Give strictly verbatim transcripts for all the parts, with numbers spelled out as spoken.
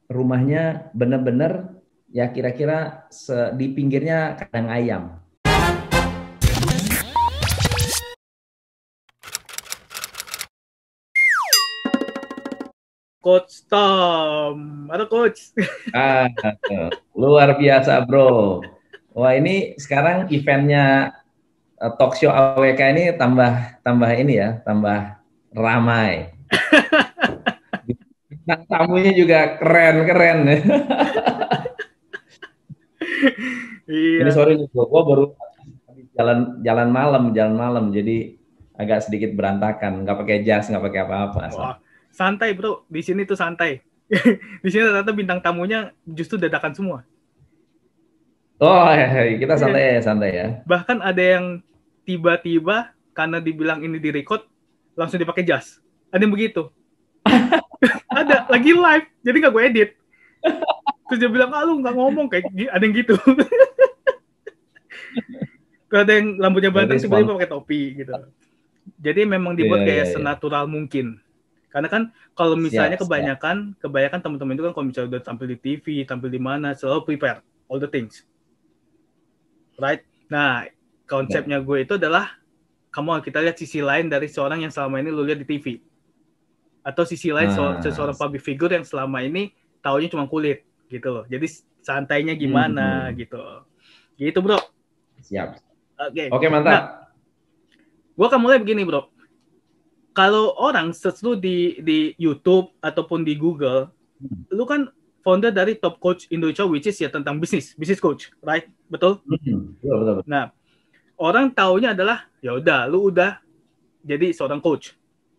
rumahnya bener-bener ya kira-kira se- di pinggirnya kandang ayam. Coach Tom, atau Coach? Ah, luar biasa bro. Wah ini sekarang eventnya eh, talk show A W K ini tambah tambah ini ya, tambah ramai. Bintang tamunya juga keren-keren. Ini Iya. sorry nih, gua baru habis jalan jalan malam, jalan malam, jadi agak sedikit berantakan. Nggak pakai jas, nggak pakai apa-apa. So. Wah, santai bro. Di sini tuh santai. Di sini ternyata bintang tamunya justru dadakan semua. Oh, kita Iya. santai ya, santai ya. Bahkan ada yang tiba-tiba karena dibilang ini di record langsung dipakai jas. Ada yang begitu. Ada lagi live, jadi nggak gue edit. Terus dia bilang, ah lu nggak ngomong kayak ada yang gitu. Ada yang rambutnya Berarti banteng tiba-tiba spontan. pakai topi gitu. Jadi memang Iya, dibuat iya, kayak iya. senatural mungkin. Karena kan kalau misalnya Siap, siap. kebanyakan, kebanyakan teman-teman itu kan kalau misalnya udah tampil di T V, tampil di mana, selalu prepare all the things, right? Nah, Benar. konsepnya gue itu adalah kamu kita lihat sisi lain dari seorang yang selama ini lu lihat di T V, atau sisi lain Nah, seorang public figure yang selama ini taunya cuma kulit gitu loh. Jadi santainya gimana hmm, gitu. Gitu bro. siap. Oke. Okay. Oke, Nah, mantap. gue akan mulai begini bro. Kalau orang search lu di di YouTube ataupun di Google, lu kan founder dari Top Coach Indonesia, which is ya tentang bisnis, bisnis coach, right? Betul? Hmm, betul, betul, betul. Nah, orang taunya adalah ya udah, lu udah jadi seorang coach,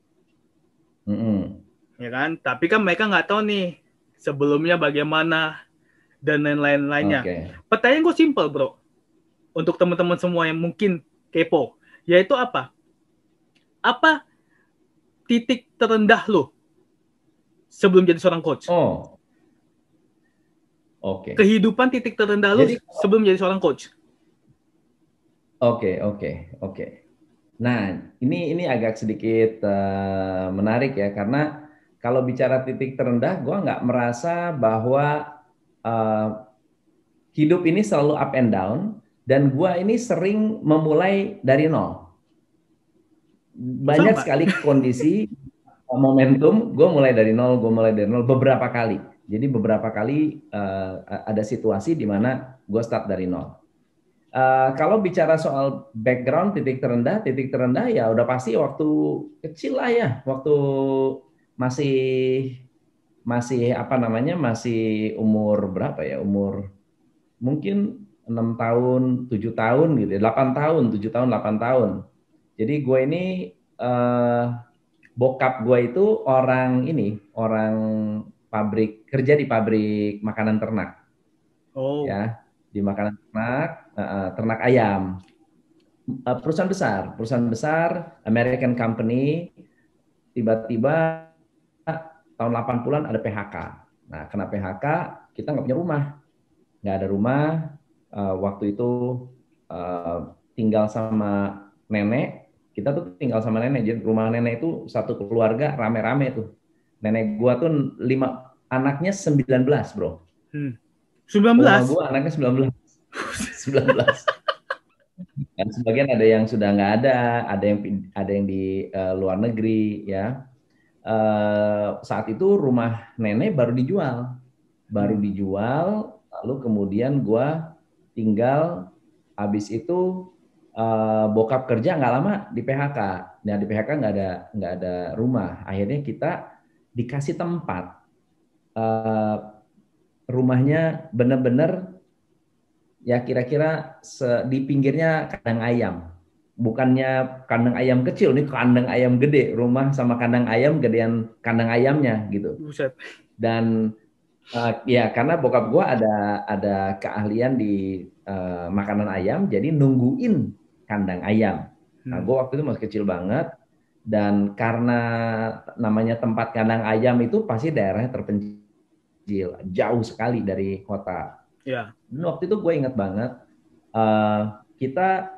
Hmm, ya kan? Tapi kan mereka nggak tahu nih sebelumnya bagaimana dan lain-lain-lainnya. oke. Pertanyaan gue simple bro, untuk teman-teman semua yang mungkin kepo, yaitu apa? Apa titik terendah lo sebelum jadi seorang coach? Oh, oke. Kehidupan titik terendah lo Jadi, sebelum jadi seorang coach? oke, oke, oke. Nah, ini ini agak sedikit eh, menarik ya, karena kalau bicara titik terendah, gua nggak merasa bahwa eh, hidup ini selalu up and down, dan gua ini sering memulai dari nol. Oh, Banyak sama. sekali kondisi momentum, gue mulai dari nol, gue mulai dari nol beberapa kali. Jadi beberapa kali uh, ada situasi di mana gue start dari nol. Uh, kalau bicara soal background titik terendah, titik terendah ya udah pasti waktu kecil lah ya, waktu masih masih apa namanya masih umur berapa ya, umur mungkin enam tahun, tujuh tahun gitu, ya, delapan tahun, tujuh tahun, delapan tahun. Jadi gue ini uh, bokap gue itu orang ini, orang pabrik, kerja di pabrik makanan ternak, Oh, ya, di makanan ternak, uh, ternak ayam. Uh, perusahaan besar, perusahaan besar, American company, tiba-tiba tahun delapan puluhan-an ada P H K. Nah, kena P H K, kita nggak punya rumah, nggak ada rumah. Uh, waktu itu uh, tinggal sama nenek, kita tuh tinggal sama nenek, jadi rumah nenek itu satu keluarga rame-rame tuh. Nenek gua tuh lima anaknya sembilan belas bro. hmm. Oma sembilan belas. gua anaknya sembilan belas. sembilan belas. Dan sebagian ada yang sudah nggak ada, ada yang ada yang di uh, luar negeri ya. Uh, saat itu rumah nenek baru dijual, baru Hmm. dijual, lalu kemudian gua tinggal, habis itu uh, bokap kerja nggak lama di P H K. Nah di P H K nggak ada nggak ada rumah. Akhirnya kita dikasih tempat, uh, rumahnya bener-bener ya kira-kira se- di pinggirnya kandang ayam. Bukannya kandang ayam kecil, nih kandang ayam gede. Rumah sama kandang ayam gedean kandang ayamnya gitu. Buset. Dan uh, ya karena bokap gua ada ada keahlian di uh, makanan ayam, jadi nungguin kandang ayam. Nah, Hmm. gua waktu itu masih kecil banget, dan karena namanya tempat kandang ayam itu pasti daerahnya terpencil, jauh sekali dari kota. Ya. Dan waktu itu gue inget banget, uh, kita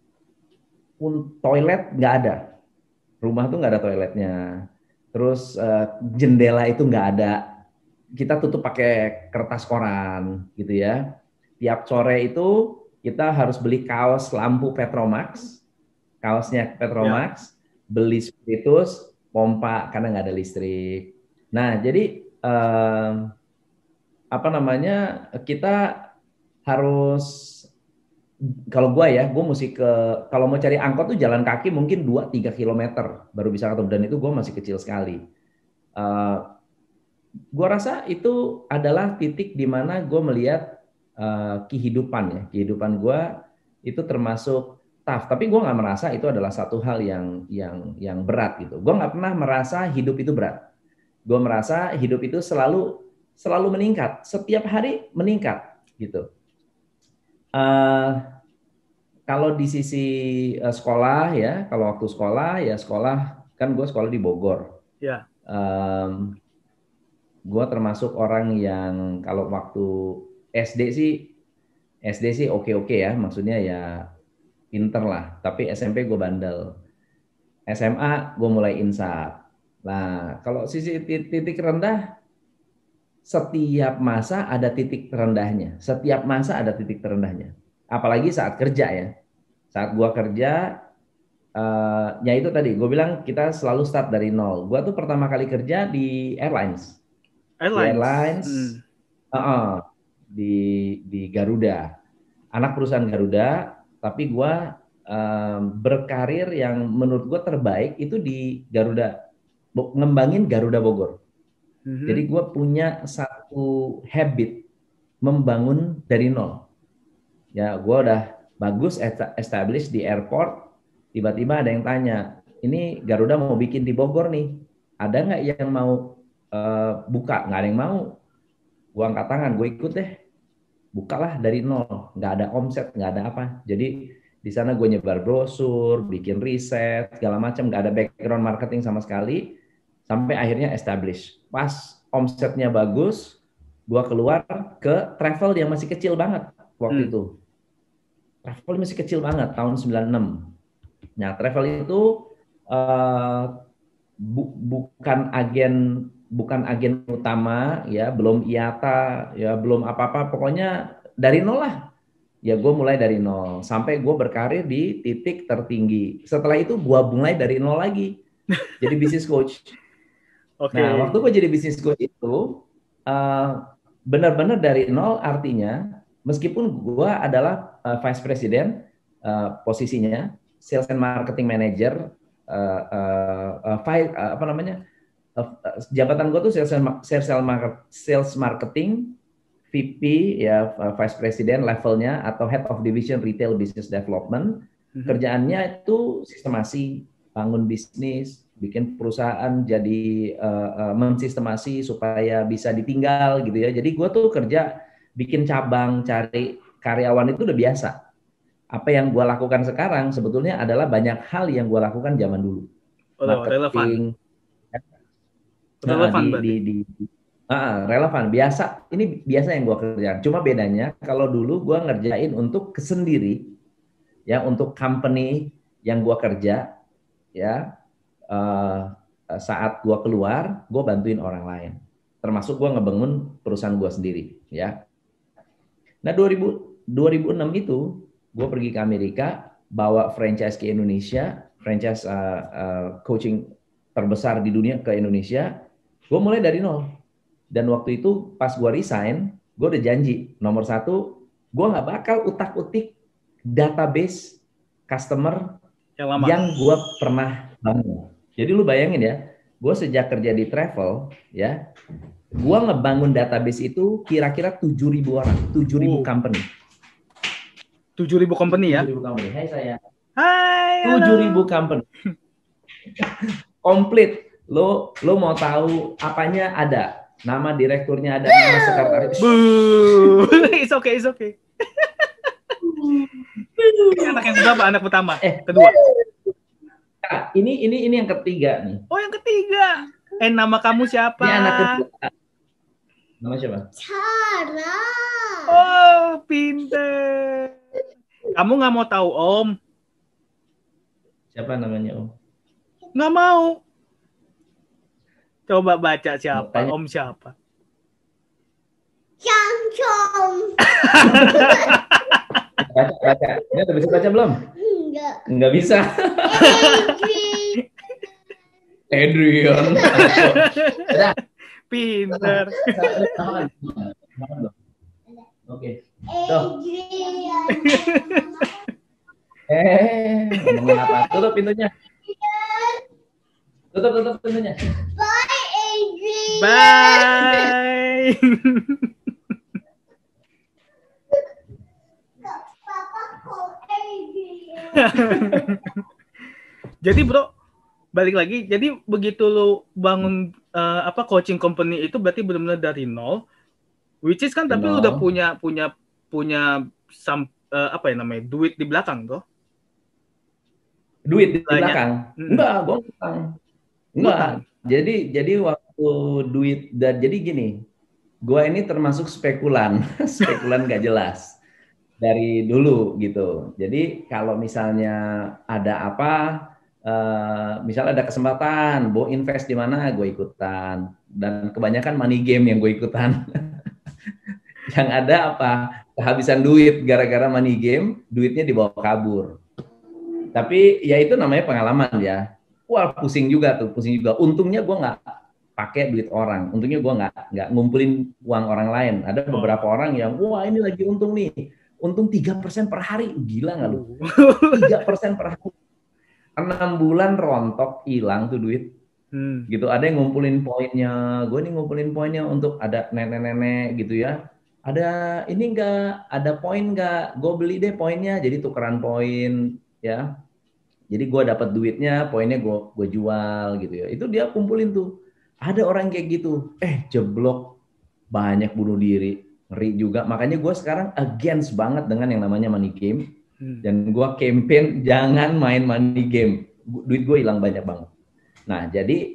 pun toilet nggak ada, rumah tuh nggak ada toiletnya. Terus uh, jendela itu nggak ada. kita tutup pakai kertas koran gitu ya. Tiap sore itu kita harus beli kaos lampu Petromax, kaosnya Petromax, ya. Beli spiritus, pompa karena nggak ada listrik. Nah, jadi eh, apa namanya, kita harus, kalau gue ya, gue mesti ke, kalau mau cari angkot tuh jalan kaki mungkin dua sampai tiga kilometer baru bisa ketemu, dan itu gue masih kecil sekali. Uh, gue rasa itu adalah titik di mana gue melihat uh, kehidupan ya, kehidupan gue itu termasuk tough, tapi gue nggak merasa itu adalah satu hal yang yang yang berat gitu. Gue nggak pernah merasa hidup itu berat. Gue merasa hidup itu selalu selalu meningkat, setiap hari meningkat gitu. Uh, kalau di sisi uh, sekolah ya, kalau waktu sekolah ya sekolah, kan gue sekolah di Bogor. Ya. Um, gue termasuk orang yang kalau waktu S D sih, S D sih oke-oke ya, maksudnya ya pinter lah. Tapi S M P gue bandel. S M A gue mulai insaf. Nah, kalau sisi titik rendah, setiap masa ada titik terendahnya. Setiap masa ada titik terendahnya. Apalagi saat kerja ya. Saat gua kerja, uh, ya itu tadi, gue bilang kita selalu start dari nol. Gua tuh pertama kali kerja di airlines. Airlines? Di airlines, hmm. uh -uh, di, di Garuda. Anak perusahaan Garuda, tapi gua um, berkarir yang menurut gue terbaik itu di Garuda. Ngembangin Garuda Bogor. Mm-hmm. Jadi gue punya satu habit membangun dari nol. Ya, gue udah bagus establish di airport, tiba-tiba ada yang tanya, ini Garuda mau bikin di Bogor nih, ada nggak yang mau uh, buka? Nggak ada yang mau. Gue angkat tangan, gue ikut deh. Bukalah dari nol, nggak ada omset, nggak ada apa. Jadi di sana gue nyebar brosur, bikin riset, segala macam, nggak ada background marketing sama sekali. Sampai akhirnya establish. Pas omsetnya bagus, gua keluar ke travel yang masih kecil banget waktu hmm. itu. Travel masih kecil banget, tahun sembilan puluh enam. Nah, travel itu uh, bu bukan agen bukan agen utama, ya, belum I A T A, ya, belum apa-apa. Pokoknya dari nol lah. Ya, gue mulai dari nol. Sampai gue berkarir di titik tertinggi. Setelah itu gue mulai dari nol lagi. Jadi business coach. Okay. Nah, waktu gue jadi business coach itu uh, benar-benar dari nol, artinya meskipun gue adalah uh, vice president uh, posisinya, sales and marketing manager, uh, uh, uh, five, uh, apa namanya, uh, uh, jabatan gue tuh sales and, sales, sales marketing V P ya, uh, vice president levelnya, atau head of division retail business development. Mm-hmm. Kerjaannya itu sistemasi, bangun bisnis, bikin perusahaan jadi uh, uh, mensistemasi supaya bisa ditinggal gitu ya. Jadi gue tuh kerja bikin cabang, cari karyawan itu udah biasa. Apa yang gue lakukan sekarang sebetulnya adalah banyak hal yang gue lakukan zaman dulu. Oh, marketing, relevan. Nah, relevan di, di, di, di uh, relevan. Biasa, ini biasa yang gue kerjakan. Cuma bedanya kalau dulu gue ngerjain untuk sendiri, ya, untuk company yang gue kerja, ya. Uh, saat gue keluar, gue bantuin orang lain. Termasuk gue ngebangun perusahaan gue sendiri, ya. Nah, dua ribu enam itu gue pergi ke Amerika, bawa franchise ke Indonesia, franchise uh, uh, coaching terbesar di dunia ke Indonesia. Gue mulai dari nol. Dan waktu itu pas gue resign, gue udah janji nomor satu, gue nggak bakal utak-utik database customer yang, yang gue pernah bangun. Jadi lu bayangin ya, gue sejak kerja di travel, ya, gue ngebangun database itu kira-kira tujuh ribu orang, tujuh ribu uh. company. tujuh ribu company ya? tujuh ribu company. Hai saya. Hai. tujuh ribu company. Komplit. Lo lo mau tahu apanya ada? Nama direkturnya ada, nama sekretaris. It's okay, it's okay. Ini anak yang berapa? Anak pertama? Eh, kedua. Nah, ini ini ini yang ketiga nih. Oh, yang ketiga. Eh, nama kamu siapa? Ini anak kedua. Nama siapa? Cara. Oh, pinter. Kamu nggak mau tahu, Om? Siapa namanya, Om? Nggak mau. Coba baca siapa, Tanya. Om siapa? Baca, baca. Ini udah bisa baca belum? Enggak. Enggak bisa. Adrian. Udah. Pinter. Oke. Tuh. Eh, ngomongin apa? Tutup pintunya. Tutup, tutup pintunya. Bye, Adrian. Bye. Papa call Adrian. Jadi bro, balik lagi. Jadi begitu lu bangun uh, apa coaching company itu berarti benar-benar dari nol. Which is kan tapi lu udah punya punya punya some, uh, apa ya namanya duit di belakang tuh. Duit di Banyak. belakang? Hmm. Enggak, gue ngutang. Enggak. Ngutang. Jadi jadi waktu duit dan jadi gini, gue ini termasuk spekulan, spekulan gak jelas dari dulu gitu. Jadi kalau misalnya ada apa, uh, misalnya ada kesempatan, mau invest di mana, gue ikutan. Dan kebanyakan money game yang gue ikutan. Yang ada apa? Kehabisan duit gara-gara money game, duitnya dibawa kabur. Tapi ya itu namanya pengalaman ya. Wah pusing juga tuh, pusing juga. Untungnya gue nggak pakai duit orang. Untungnya gue nggak nggak ngumpulin uang orang lain. Ada beberapa orang yang wah ini lagi untung nih, untung tiga persen per hari. Gila nggak lu? tiga persen per hari. enam bulan rontok hilang tuh duit. Hmm. Gitu. Ada yang ngumpulin poinnya. Gue nih ngumpulin poinnya untuk ada nenek-nenek gitu ya. Ada ini enggak, ada poin enggak? Gue beli deh poinnya. Jadi tukeran poin ya. Jadi gue dapat duitnya, poinnya gue gue jual gitu ya. Itu dia kumpulin tuh. Ada orang kayak gitu. Eh jeblok, banyak bunuh diri, ngeri juga. Makanya gue sekarang against banget dengan yang namanya money game. Hmm. Dan gue campaign jangan main money game. Duit gue hilang banyak banget. Nah jadi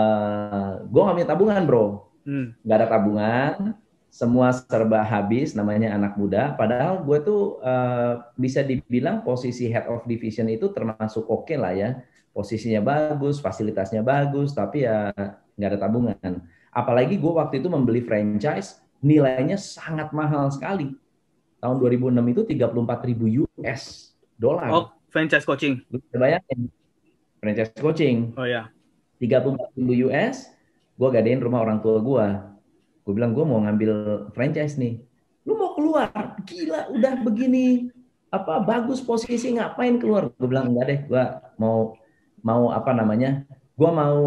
uh, gue nggak punya tabungan bro, hmm. nggak ada tabungan. Semua serba habis, namanya anak muda. Padahal gue tuh uh, bisa dibilang posisi head of division itu termasuk oke okay lah ya. Posisinya bagus, fasilitasnya bagus, tapi ya nggak ada tabungan. Apalagi gue waktu itu membeli franchise, nilainya sangat mahal sekali. Tahun dua ribu enam itu tiga puluh empat ribu U S dolar. Oh, franchise coaching. Lu bayangin, franchise coaching. Oh ya. tiga puluh empat ribu U S, gue gadein rumah orang tua gue. Gue bilang, gue mau ngambil franchise nih. Lu mau keluar? Gila, udah begini. Apa bagus posisi, ngapain keluar? Gue bilang, enggak deh, gue mau, mau apa namanya, gue mau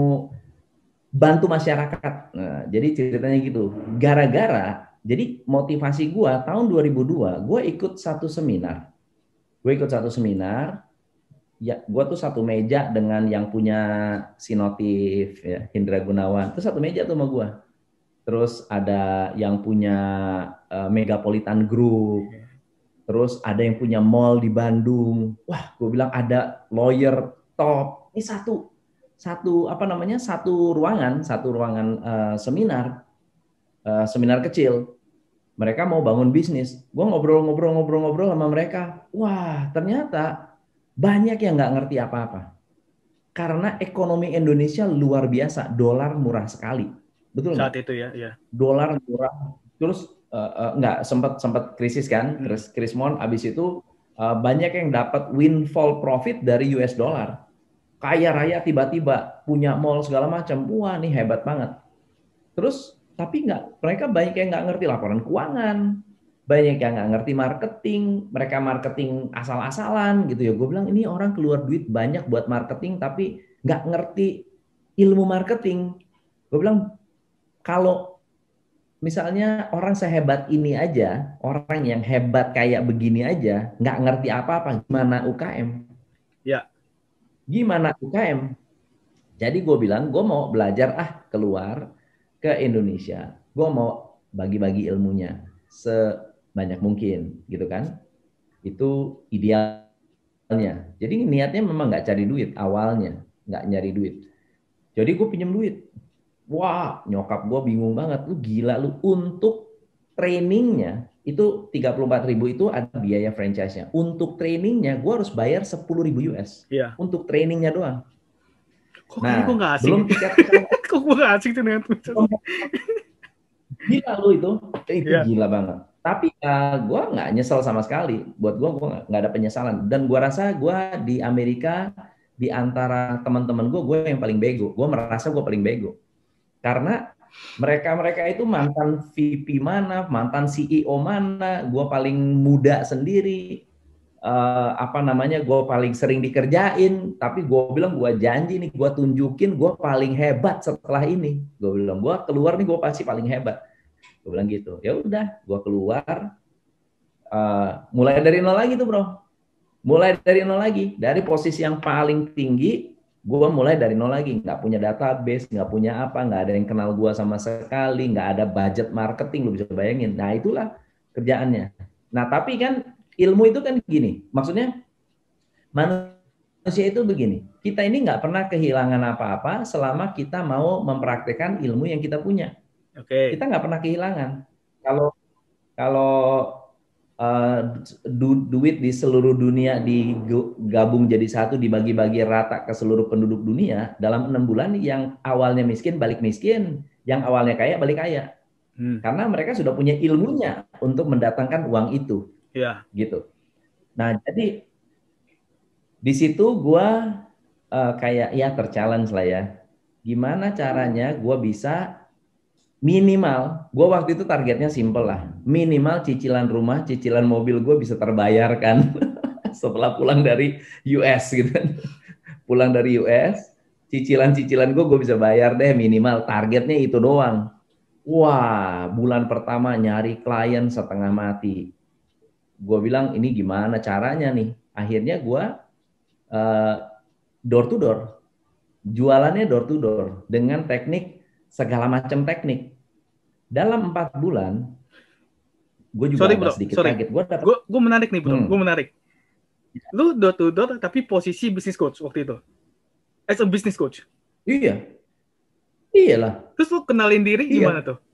bantu masyarakat. Nah, jadi ceritanya gitu. Gara-gara, jadi motivasi gue, tahun dua ribu dua, gue ikut satu seminar. Gue ikut satu seminar, ya, gue tuh satu meja dengan yang punya Sinotif, ya, Hindra Gunawan. Itu satu meja tuh sama gue. Terus ada yang punya uh, Megapolitan Group, terus ada yang punya mall di Bandung. Wah, gue bilang ada lawyer top. Ini satu, satu apa namanya, satu ruangan, satu ruangan uh, seminar, uh, seminar kecil. Mereka mau bangun bisnis. Gue ngobrol-ngobrol-ngobrol-ngobrol sama mereka. Wah, ternyata banyak yang nggak ngerti apa-apa. Karena ekonomi Indonesia luar biasa, dolar murah sekali. Betul saat nggak? itu ya, ya. Dolar murah, terus uh, uh, nggak sempat sempat krisis kan, hmm. krisis krismon, abis itu uh, banyak yang dapat windfall profit dari U S dollar, kaya raya tiba-tiba punya mall segala macam, wah nih hebat banget. Terus tapi nggak, mereka banyak yang nggak ngerti laporan keuangan, banyak yang nggak ngerti marketing, mereka marketing asal-asalan gitu ya. Gue bilang ini orang keluar duit banyak buat marketing tapi nggak ngerti ilmu marketing. Gue bilang kalau misalnya orang sehebat ini aja, orang yang hebat kayak begini aja, nggak ngerti apa-apa, gimana U K M? Ya. Gimana U K M? Jadi gue bilang, gue mau belajar ah keluar ke Indonesia. Gue mau bagi-bagi ilmunya sebanyak mungkin, gitu kan? Itu idealnya. Jadi niatnya memang nggak cari duit awalnya, nggak nyari duit. Jadi gue pinjam duit. Wah, nyokap gue bingung banget. Lu gila lu. Untuk trainingnya, itu tiga puluh empat ribu itu ada biaya franchise-nya. Untuk trainingnya, gue harus bayar sepuluh ribu U S. Iya. Untuk trainingnya doang. Kok nah, kok nggak asing? Belum tiket. Kok gue nggak asing tuh dengan Gila lu itu. Itu yeah. Gila banget. Tapi uh, gue nggak nyesel sama sekali. Buat gue, gue nggak ada penyesalan. Dan gue rasa gue di Amerika, di antara teman-teman gue, gue yang paling bego. Gue merasa gue paling bego. Karena mereka-mereka itu mantan V P mana, mantan C E O mana, gue paling muda sendiri, uh, apa namanya, gue paling sering dikerjain, tapi gue bilang gue janji nih, gue tunjukin gue paling hebat setelah ini. Gue bilang gue keluar nih gue pasti paling hebat. Gue bilang gitu. Ya udah, gue keluar, uh, mulai dari nol lagi tuh bro, mulai dari nol lagi, dari posisi yang paling tinggi. Gue mulai dari nol lagi, nggak punya database, nggak punya apa, nggak ada yang kenal gue sama sekali, nggak ada budget marketing, lu bisa bayangin. Nah itulah kerjaannya. Nah tapi kan ilmu itu kan gini, maksudnya manusia itu begini, kita ini nggak pernah kehilangan apa-apa selama kita mau mempraktekkan ilmu yang kita punya. Oke. Okay. Kita nggak pernah kehilangan. Kalau kalau Uh, du duit di seluruh dunia digabung jadi satu, dibagi-bagi rata ke seluruh penduduk dunia, dalam enam bulan yang awalnya miskin balik miskin, yang awalnya kaya balik kaya. Hmm. Karena mereka sudah punya ilmunya untuk mendatangkan uang itu. Yeah. Gitu. Nah, jadi di situ gue uh, kayak ya terchallenge lah ya. Gimana caranya gue bisa minimal, gue waktu itu targetnya simple lah, minimal cicilan rumah, cicilan mobil gue bisa terbayarkan setelah pulang dari U S gitu kan. Pulang dari U S, cicilan-cicilan gue gue bisa bayar deh minimal, targetnya itu doang. Wah, bulan pertama nyari klien setengah mati. Gue bilang ini gimana caranya nih? Akhirnya gue uh, door to door, jualannya door to door dengan teknik segala macam teknik. Dalam empat bulan, gue juga sorry, agak bro, sedikit sorry. kaget. Gue dapet... gue menarik nih bro, hmm. gue menarik. Lu door to door tapi posisi business coach waktu itu, as a business coach. Iya, iyalah. Terus lu kenalin diri iya. Gimana tuh?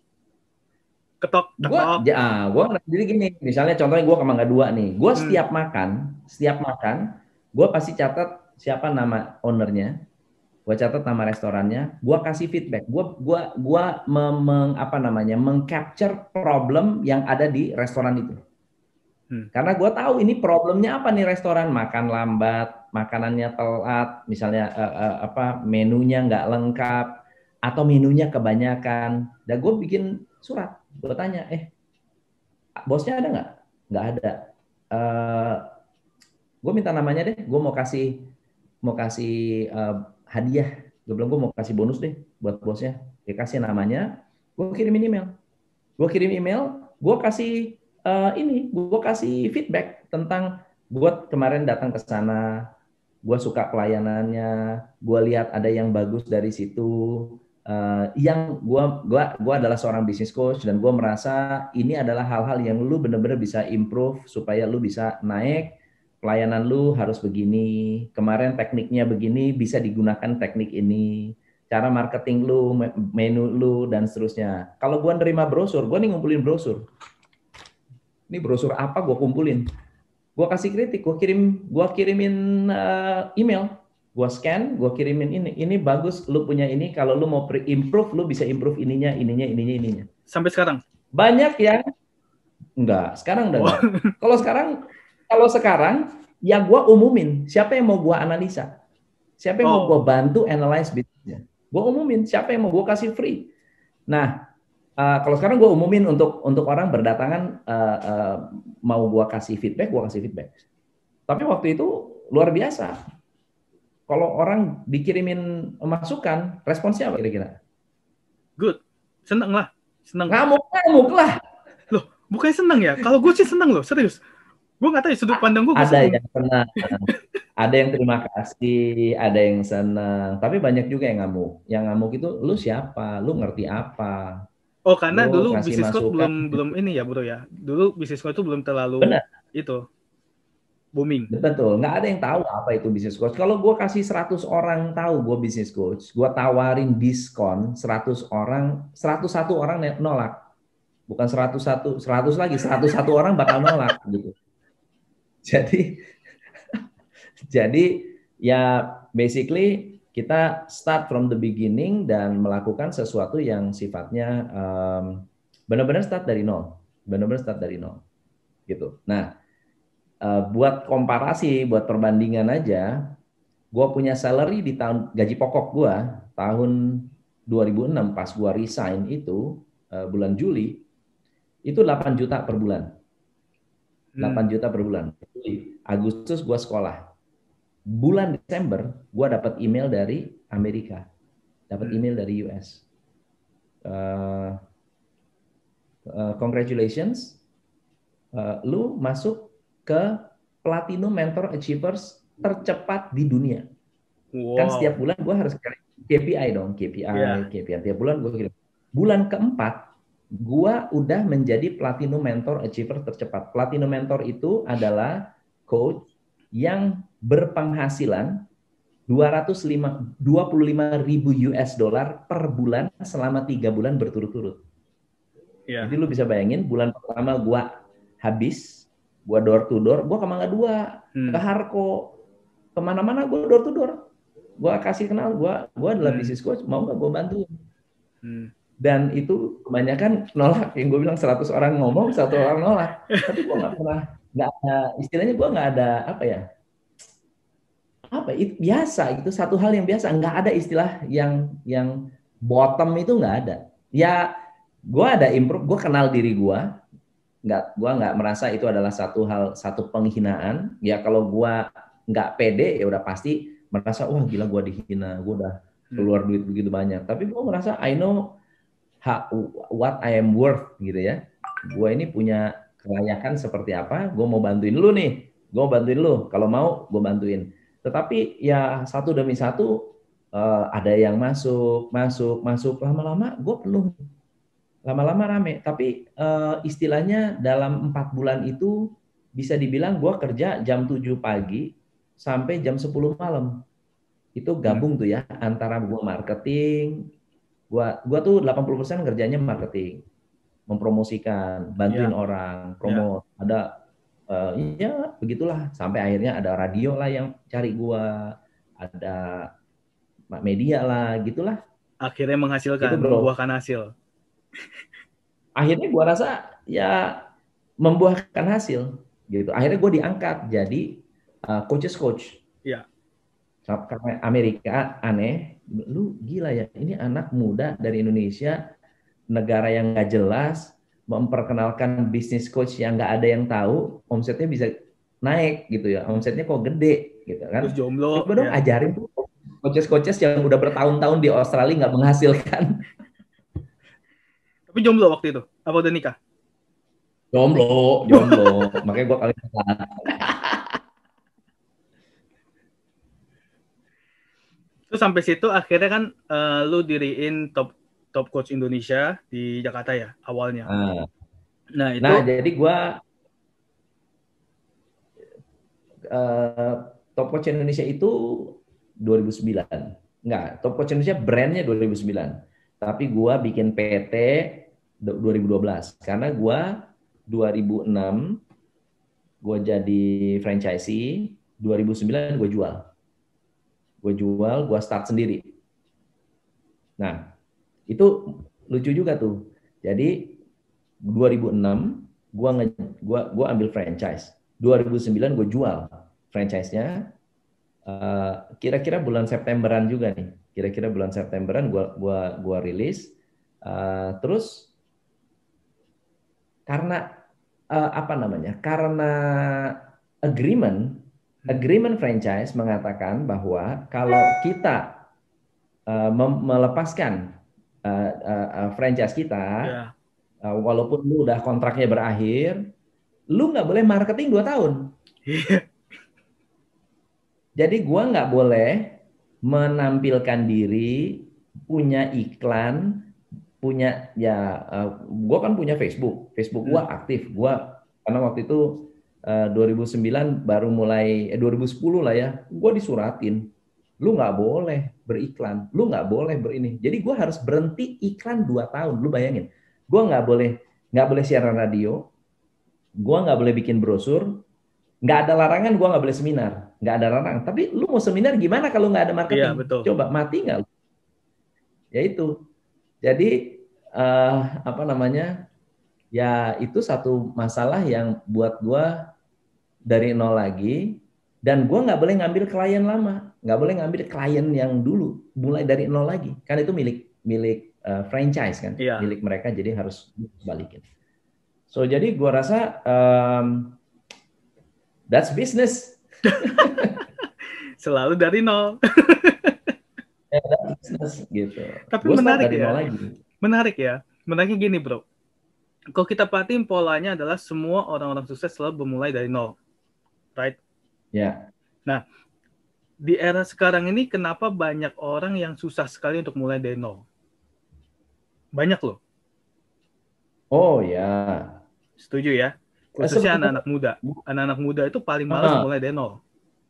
Ketok, gue, ya, gue jadi gini. Misalnya contohnya gue ke Mangga Dua nih. Gue hmm. setiap makan, setiap makan, gue pasti catat siapa nama ownernya. Gue catat nama restorannya, gue kasih feedback, gue gua gua meng, apa namanya mengcapture problem yang ada di restoran itu. Hmm. Karena gue tahu ini problemnya apa nih restoran, makan lambat, makanannya telat, misalnya uh, uh, apa menunya nggak lengkap atau menunya kebanyakan. Dan gue bikin surat, gue tanya, eh bosnya ada nggak? Nggak ada. Uh, gue minta namanya deh, gue mau kasih mau kasih uh, hadiah, gue bilang gue mau kasih bonus deh buat bosnya, dia kasih namanya, gue kirimin email, gue kirim email, gue kasih uh, ini, gue kasih feedback tentang gue kemarin datang ke sana, gue suka pelayanannya, gue lihat ada yang bagus dari situ, uh, yang gue gua gue adalah seorang business coach dan gue merasa ini adalah hal-hal yang lu benar-benar bisa improve supaya lu bisa naik. Pelayanan lu harus begini, kemarin tekniknya begini, bisa digunakan teknik ini, cara marketing lu, menu lu, dan seterusnya. Kalau gue nerima brosur, gue nih ngumpulin brosur. Ini brosur apa gue kumpulin. Gue kasih kritik, gue kirim, gue kirimin uh, email, gue scan, gue kirimin ini. Ini bagus, lu punya ini, kalau lu mau improve, lu bisa improve ininya, ininya, ininya, ininya. Sampai sekarang? Banyak yang, enggak, sekarang udah enggak. Kalau sekarang, Kalau sekarang, ya gue umumin siapa yang mau gue analisa, siapa yang oh. mau gue bantu analyze bisnisnya, gue umumin siapa yang mau gue kasih free. Nah, uh, kalau sekarang gue umumin untuk untuk orang berdatangan uh, uh, mau gue kasih feedback, gue kasih feedback. Tapi waktu itu luar biasa. Kalau orang dikirimin masukan, responsnya apa kira-kira? Good, seneng lah, seneng. Ngamuk-ngamuk lah. Loh, bukannya seneng ya? Kalau gue sih seneng loh, serius. Gue nggak tahu sudut pandang gue. Ada yang senang, ada yang terima kasih, ada yang senang. Tapi banyak juga yang ngamuk. Yang ngamuk itu, lu siapa? Lu ngerti apa? Oh, karena lu dulu bisnis code belum belum ini ya bro ya. Dulu bisnis code itu belum terlalu Benar. itu booming. Betul, nggak ada yang tahu apa itu bisnis coach. Kalau gue kasih seratus orang tahu gue bisnis coach, gue tawarin diskon seratus orang, seratus satu orang nolak. Bukan seratus satu, seratus lagi, seratus satu orang bakal nolak gitu. Jadi, jadi ya basically kita start from the beginning dan melakukan sesuatu yang sifatnya um, benar-benar start dari nol. benar-benar start dari nol, gitu. Nah, uh, buat komparasi, buat perbandingan aja, gue punya salary di tahun gaji pokok gue tahun dua ribu enam pas gue resign itu uh, bulan Juli itu delapan juta per bulan, delapan juta per bulan. Agustus gue sekolah. Bulan Desember, gue dapat email dari Amerika, dapat email dari U S. Uh, uh, congratulations, uh, lu masuk ke Platinum Mentor Achievers tercepat di dunia. Wow. Kan setiap bulan gue harus K P I dong, K P I, yeah. K P I. Tiap bulan gue kirim. Bulan keempat, gue udah menjadi Platinum Mentor Achiever tercepat. Platinum Mentor itu adalah coach yang berpenghasilan dua ratus dua puluh lima ribu U S dollar per bulan selama tiga bulan berturut-turut. Yeah. Jadi lu bisa bayangin, bulan pertama gue habis, gue door to door, gue ke Mangga Dua, hmm. ke Harko, kemana-mana gue door to door. Gue kasih kenal, gue gue adalah hmm. bisnis coach, mau nggak gue bantuin. Hmm. Dan itu kebanyakan nolak, yang gue bilang seratus orang ngomong, satu orang nolak. Tapi gue nggak pernah, nggak ada, istilahnya gue nggak ada, apa ya, apa itu biasa, itu satu hal yang biasa, nggak ada istilah yang yang bottom itu nggak ada. Ya, gue ada improve, gue kenal diri gue, nggak, gue nggak merasa itu adalah satu hal, satu penghinaan. Ya kalau gue nggak pede, ya udah pasti merasa, wah gila gue dihina, gue udah keluar duit begitu banyak. Tapi gue merasa, I know how, what I am worth, gitu ya. Gue ini punya kelayakan seperti apa, gue mau bantuin lu nih, gue mau bantuin lu, kalau mau gue bantuin. Tetapi ya satu demi satu, uh, ada yang masuk, masuk, masuk, lama-lama gue penuh. Lama-lama rame, tapi uh, istilahnya dalam empat bulan itu bisa dibilang gue kerja jam tujuh pagi sampai jam sepuluh malam. Itu gabung tuh ya, antara gue marketing, gue gua tuh delapan puluh persen kerjanya marketing, mempromosikan, bantuin yeah. orang, promote, yeah. ada, uh, ya begitulah, sampai akhirnya ada radio lah yang cari gue, ada media lah, gitulah. Akhirnya menghasilkan, gitu, membuahkan hasil. Akhirnya gue rasa ya membuahkan hasil, gitu. Akhirnya gue diangkat jadi uh, coaches coach. Iya. Karena Amerika aneh, lu gila ya, ini anak muda dari Indonesia, negara yang nggak jelas, memperkenalkan bisnis coach yang nggak ada yang tahu, omsetnya bisa naik gitu ya, omsetnya kok gede gitu kan. Terus jomblo. Coba dong ya. Ajarin tuh coaches-coaches yang udah bertahun-tahun di Australia nggak menghasilkan. Tapi jomblo waktu itu, apa udah nikah? Jomblo, jomblo, makanya gue kali Terus sampai situ akhirnya kan uh, lu diriin top top coach Indonesia di Jakarta ya awalnya. Nah, nah itu. Nah jadi gue uh, top coach Indonesia itu dua ribu sembilan. Enggak, top coach Indonesia brandnya dua ribu sembilan. Tapi gue bikin P T dua ribu dua belas karena gue dua ribu enam gue jadi franchisee, dua ribu sembilan gue jual. Gue jual, gue start sendiri. Nah, itu lucu juga tuh. Jadi dua ribu enam gue nge, gua, gua ambil franchise. dua ribu sembilan gue jual franchise-nya. Uh, kira-kira bulan Septemberan juga nih. Kira-kira bulan Septemberan gue gua gua rilis. Uh, terus karena uh, apa namanya? Karena agreement Agreement franchise mengatakan bahwa kalau kita uh, melepaskan uh, uh, franchise kita, yeah. uh, walaupun lu udah kontraknya berakhir, lu nggak boleh marketing dua tahun. Yeah. Jadi gua nggak boleh menampilkan diri, punya iklan, punya ya, uh, gua kan punya Facebook, Facebook gua hmm. aktif, gua karena waktu itu Uh, dua ribu sembilan baru mulai eh, dua ribu sepuluh lah ya, gue disuratin, lu nggak boleh beriklan, lu nggak boleh berini. Jadi gue harus berhenti iklan dua tahun. Lu bayangin, gue nggak boleh nggak boleh siaran radio, gue nggak boleh bikin brosur, nggak ada larangan gue nggak boleh seminar, nggak ada larangan. Tapi lu mau seminar gimana kalau nggak ada marketing? Iya, betul. Coba mati nggak? Ya itu. Jadi uh, apa namanya? ya itu satu masalah yang buat gue dari nol lagi. Dan gue nggak boleh ngambil klien lama, nggak boleh ngambil klien yang dulu, mulai dari nol lagi. Kan itu milik milik uh, franchise kan, Iya. milik mereka, jadi harus balikin. So jadi gue rasa um, that's business. Selalu dari nol. Ya, that's business gitu. Tapi Gua start menarik dari ya. nol lagi. Menarik ya. Menariknya gini bro. Kalau kita perhatiin polanya adalah semua orang-orang sukses selalu bermulai dari nol. Right? Ya. Nah, di era sekarang ini kenapa banyak orang yang susah sekali untuk mulai dari nol? Banyak loh. Oh ya. Setuju ya? Khususnya anak-anak muda. Anak-anak muda itu paling malas mulai dari nol.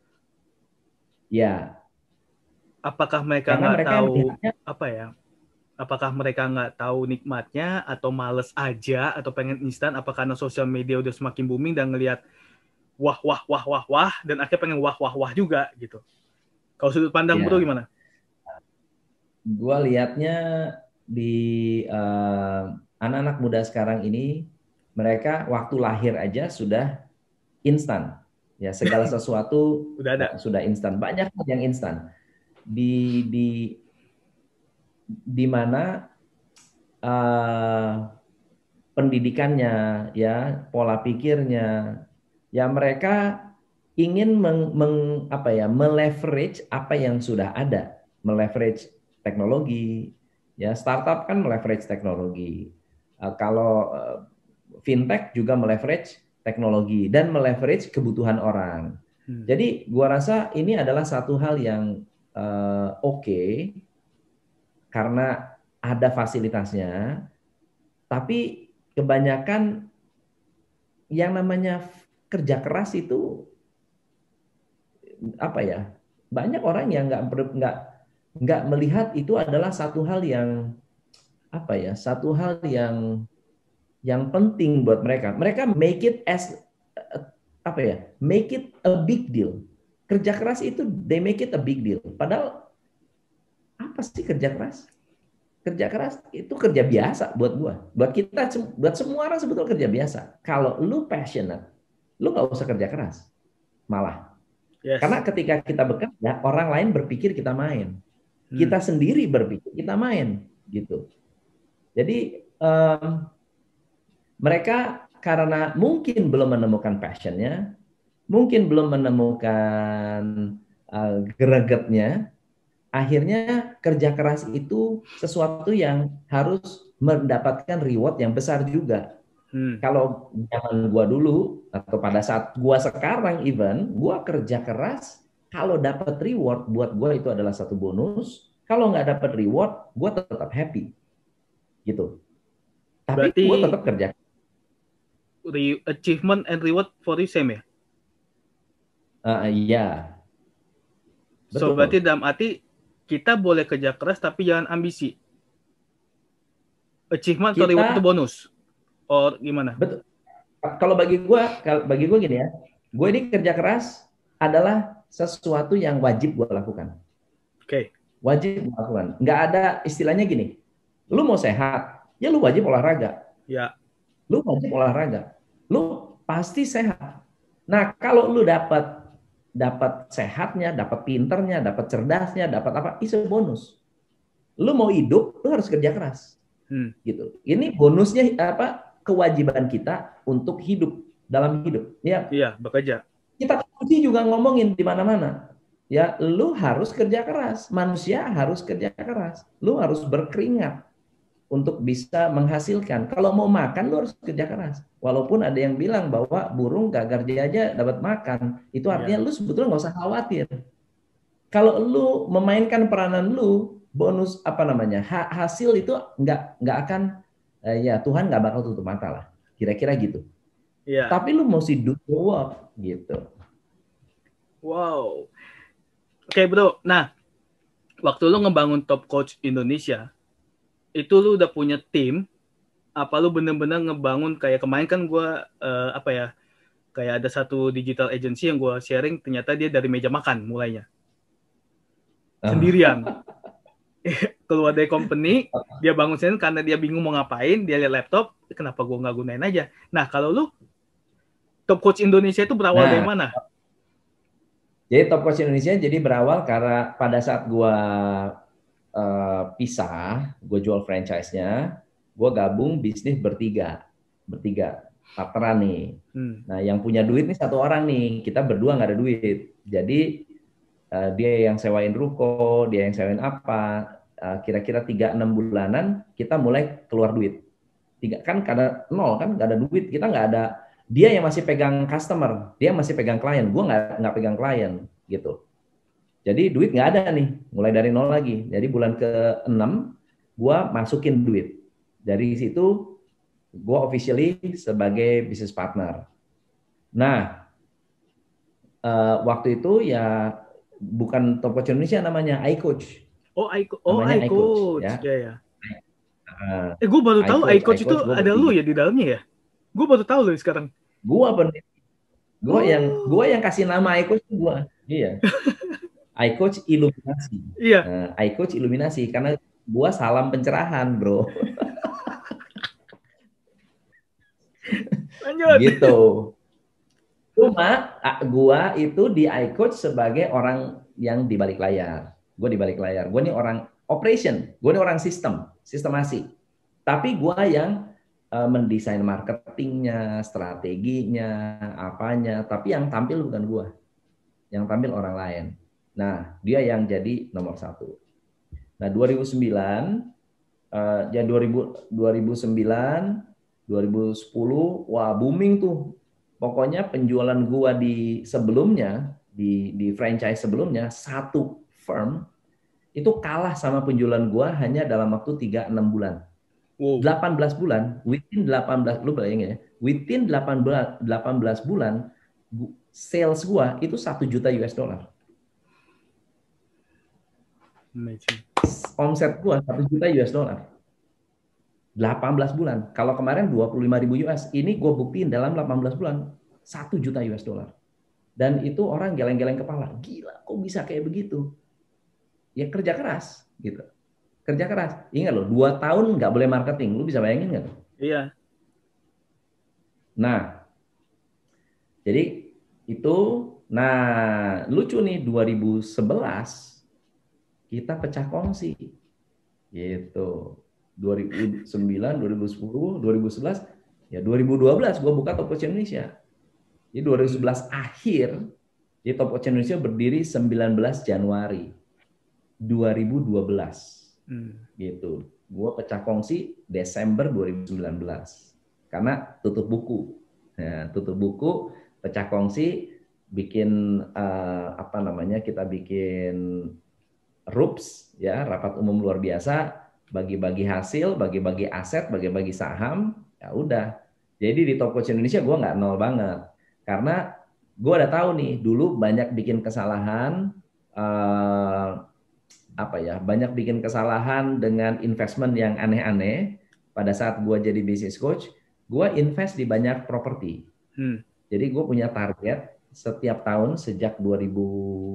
Ya. Apakah mereka Karena nggak mereka tahu melihatnya, apa ya? Apakah mereka nggak tahu nikmatnya atau males aja atau pengen instan? Apakah karena sosial media udah semakin booming dan ngelihat wah wah wah wah wah dan akhirnya pengen wah wah wah juga gitu. Kalau sudut pandang ya. bro gimana? Gua lihatnya di uh, anak-anak muda sekarang ini, mereka waktu lahir aja sudah instan. Ya, segala sesuatu Udah ada. sudah instan. Banyak yang instan. Di di di mana uh, pendidikannya, ya, pola pikirnya, ya mereka ingin meng, meng, apa ya, meleverage apa yang sudah ada, meleverage teknologi, ya startup kan meleverage teknologi. Uh, kalau uh, fintech juga meleverage teknologi dan meleverage kebutuhan orang. Hmm. Jadi gua rasa ini adalah satu hal yang uh, oke okay, karena ada fasilitasnya, tapi kebanyakan yang namanya kerja keras itu apa ya, banyak orang yang nggak nggak nggak melihat itu adalah satu hal yang apa ya, satu hal yang yang penting buat mereka. Mereka make it as apa ya, make it a big deal. Kerja keras itu they make it a big deal. Padahal apa sih kerja keras? Kerja keras itu kerja biasa buat gua, buat kita, buat semua orang sebetulnya kerja biasa. Kalau lu passionate, lu nggak usah kerja keras, malah. Yes. Karena ketika kita bekerja, orang lain berpikir kita main, hmm. kita sendiri berpikir kita main, gitu. Jadi um, mereka karena mungkin belum menemukan passionnya, mungkin belum menemukan uh, gregetnya. Akhirnya kerja keras itu sesuatu yang harus mendapatkan reward yang besar juga. Hmm. Kalau zaman gua dulu atau pada saat gua sekarang even, gua kerja keras, kalau dapat reward buat gua itu adalah satu bonus. Kalau nggak dapat reward, gua tetap happy, gitu. Tapi berarti gua tetap kerja. Achievement and reward for the same ya? Uh, iya. So berarti dalam arti kita boleh kerja keras tapi jangan ambisi. Achievement atau reward itu bonus. Or gimana? Betul. Kalau bagi gue, bagi gue gini ya, gue ini kerja keras adalah sesuatu yang wajib gue lakukan. Oke. Okay. Wajib gue lakukan. Nggak ada istilahnya gini, lu mau sehat, ya lu wajib olahraga. Ya. Lu wajib olahraga. Lu pasti sehat. Nah kalau lu dapat dapat sehatnya, dapat pinternya, dapat cerdasnya, dapat apa, itu bonus. Lu mau hidup, lu harus kerja keras. Hmm. Gitu. Ini bonusnya apa? Kewajiban kita untuk hidup, dalam hidup. Ya. Iya, bekerja. Kita juga ngomongin di mana-mana. Ya, lu harus kerja keras. Manusia harus kerja keras. Lu harus berkeringat untuk bisa menghasilkan. Kalau mau makan, lu harus kerja keras. Walaupun ada yang bilang bahwa burung gak kerja aja dapat makan. Itu artinya ya. Lu sebetulnya nggak usah khawatir. Kalau lu memainkan peranan lu, bonus apa namanya, hasil itu nggak nggak akan, eh, ya Tuhan nggak bakal tutup mata lah. Kira-kira gitu. Ya. Tapi lu mesti do the work gitu. Wow. Oke bro, nah waktu lu ngebangun Top Coach Indonesia, itu lu udah punya tim, apa lu bener-bener ngebangun kayak kemarin kan gue uh, apa ya, kayak ada satu digital agency yang gue sharing, ternyata dia dari meja makan mulainya, sendirian. keluar dari company, dia bangun Senin karena dia bingung mau ngapain, dia lihat laptop, kenapa gue nggak gunain aja. Nah, kalau lu, Top Coach Indonesia itu berawal Nah, dari mana? jadi Top Coach Indonesia jadi berawal karena pada saat gua uh, pisah, gue jual franchise-nya, gue gabung bisnis bertiga, bertiga partneran nih. Hmm. Nah, yang punya duit nih satu orang nih, kita berdua nggak ada duit. Jadi uh, dia yang sewain ruko, dia yang sewain apa, uh, kira-kira tiga enam bulanan kita mulai keluar duit. Tiga kan kada nol kan, nggak ada duit, kita nggak ada. Dia yang masih pegang customer, dia masih pegang klien, gue nggak nggak pegang klien gitu. Jadi duit nggak ada nih, mulai dari nol lagi. Jadi bulan ke enam, gue masukin duit. Dari situ, gue officially sebagai business partner. Nah, uh, waktu itu ya bukan Top Coach Indonesia namanya, iCoach. Oh, iCoach. Oh, Namanya iCoach. ya. Ya, ya. Uh, eh, gue baru tahu iCoach itu ada bertiga. lu ya di dalamnya ya? Gue baru tahu loh sekarang. Gue peneliti. Gue oh. yang gue yang kasih nama iCoach itu gue. Iya. iCoach Iluminasi. Iya. Nah, iCoach Iluminasi karena gue salam pencerahan, bro. Lanjut. Gitu. Cuma gua itu di iCoach sebagai orang yang di balik layar. Gue di balik layar. Gue nih orang operation. Gue nih orang sistem, sistemasi. Tapi gue yang uh, mendesain marketingnya, strateginya, apanya. Tapi yang tampil bukan gue. Yang tampil orang lain. Nah, dia yang jadi nomor satu. Nah, dua ribu sembilan, uh, ya dua ribu, dua ribu sembilan, dua ribu sepuluh, wah booming tuh. Pokoknya penjualan gua di sebelumnya, di, di franchise sebelumnya, satu firm, itu kalah sama penjualan gua hanya dalam waktu tiga enam bulan. Wow. delapan belas bulan, within delapan belas, lu bayangin ya, within delapan belas bulan, sales gua itu satu juta U S dollar. Omset gua satu juta U S dollar. delapan belas bulan. Kalau kemarin dua puluh lima ribu U S, ini gue buktiin dalam delapan belas bulan satu juta U S dollar. Dan itu orang geleng-geleng kepala. Gila, kok bisa kayak begitu? Ya kerja keras gitu. Kerja keras. Ingat loh, dua tahun nggak boleh marketing. Lu bisa bayangin nggak? Iya. Nah, jadi itu, nah lucu nih, dua ribu sebelas kita pecah kongsi. Gitu. dua ribu sembilan, dua ribu sepuluh, dua ribu sebelas, ya dua ribu dua belas gue buka Top Coach Indonesia. Jadi dua ribu sebelas akhir, jadi Top Coach Indonesia berdiri sembilan belas Januari dua ribu dua belas. Hmm. Gitu. Gue pecah kongsi Desember dua ribu sembilan belas. Karena tutup buku. Nah, tutup buku, pecah kongsi, bikin uh, apa namanya, kita bikin R U P S, ya, rapat umum luar biasa, bagi-bagi hasil, bagi-bagi aset, bagi-bagi saham, ya udah. Jadi di Top Coach Indonesia gue nggak nol banget, karena gue udah tahu nih dulu banyak bikin kesalahan, eh, apa ya, banyak bikin kesalahan dengan investment yang aneh-aneh. Pada saat gue jadi business coach, gue invest di banyak properti. Hmm. Jadi gue punya target setiap tahun sejak dua ribu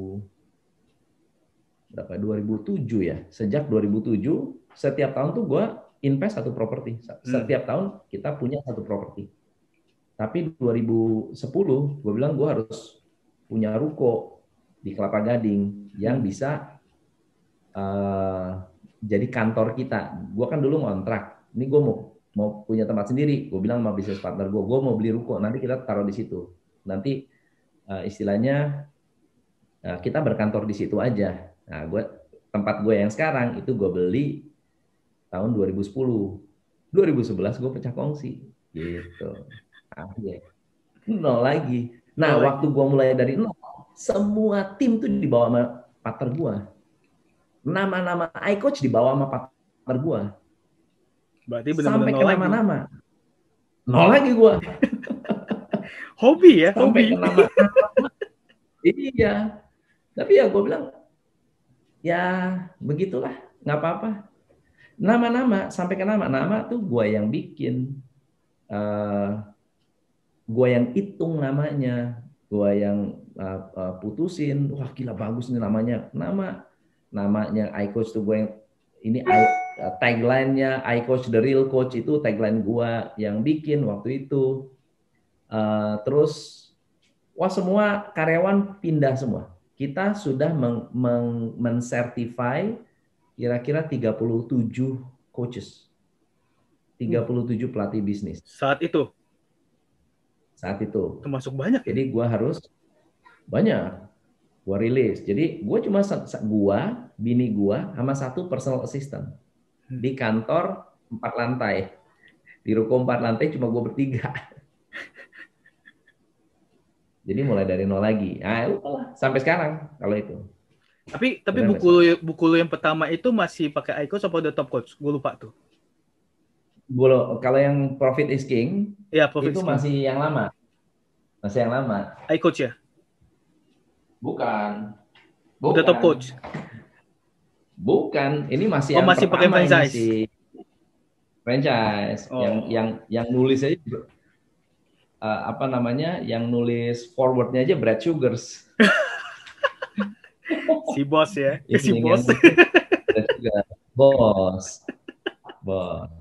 berapa? dua ribu tujuh ya. Sejak dua ribu tujuh setiap tahun tuh gue invest satu properti. Setiap hmm. tahun kita punya satu properti. Tapi dua ribu sepuluh gue bilang gue harus punya ruko di Kelapa Gading yang bisa uh, jadi kantor kita. Gue kan dulu ngontrak. Ini gue mau mau punya tempat sendiri. Gue bilang sama bisnis partner gue, gue mau beli ruko. Nanti kita taruh di situ. Nanti uh, istilahnya uh, kita berkantor di situ aja. Nah, gue tempat gue yang sekarang itu gue beli tahun dua ribu sepuluh. dua ribu sebelas gue pecah kongsi. Gitu. Akhirnya nol lagi. Nah, nol waktu gue mulai dari nol, semua tim tuh dibawa sama partner gue. Nama-nama iCoach dibawa sama partner gue. Berarti benar-benar sampai nol ke lagi. nama-nama. Nol lagi gue. Hobi ya, sampai hobi. Ke nama. Iya. Tapi ya gue bilang, ya begitulah, nggak apa-apa. Nama-nama, sampai ke nama-nama tuh gue yang bikin. Uh, gue yang hitung namanya. Gue yang uh, uh, putusin. Wah gila bagus nih namanya. Nama namanya iCoach tuh gue yang ini I- tagline-nya I coach the real coach itu tagline gua yang bikin waktu itu. Uh, terus wah semua karyawan pindah semua. Kita sudah meng, meng, mensertify kira-kira tiga puluh tujuh coaches. tiga puluh tujuh pelatih bisnis. Saat itu? Saat itu. Termasuk banyak ya? Jadi gua harus banyak. Gua rilis. Jadi gua cuma gua, bini gua, sama satu personal assistant. Di kantor empat lantai. Di ruko empat lantai cuma gua bertiga. Jadi mulai dari nol lagi. Nah, udahlah sampai sekarang kalau itu. Tapi tapi buku lu, buku lu yang pertama itu masih pakai iCoach apa udah Top Coach? Gue lupa tuh. Bolo, kalau yang Profit is King, ya, Profit itu is King. masih yang lama. Masih yang lama. iCoach ya? Bukan. Bukan. Udah Top Coach. Bukan, ini masih oh, yang masih pakai franchise. Masih franchise oh. yang yang yang nulis aja uh, apa namanya? Yang nulis forwardnya aja Brad Sugars. si bos ya. ya si bos. bos. Bos.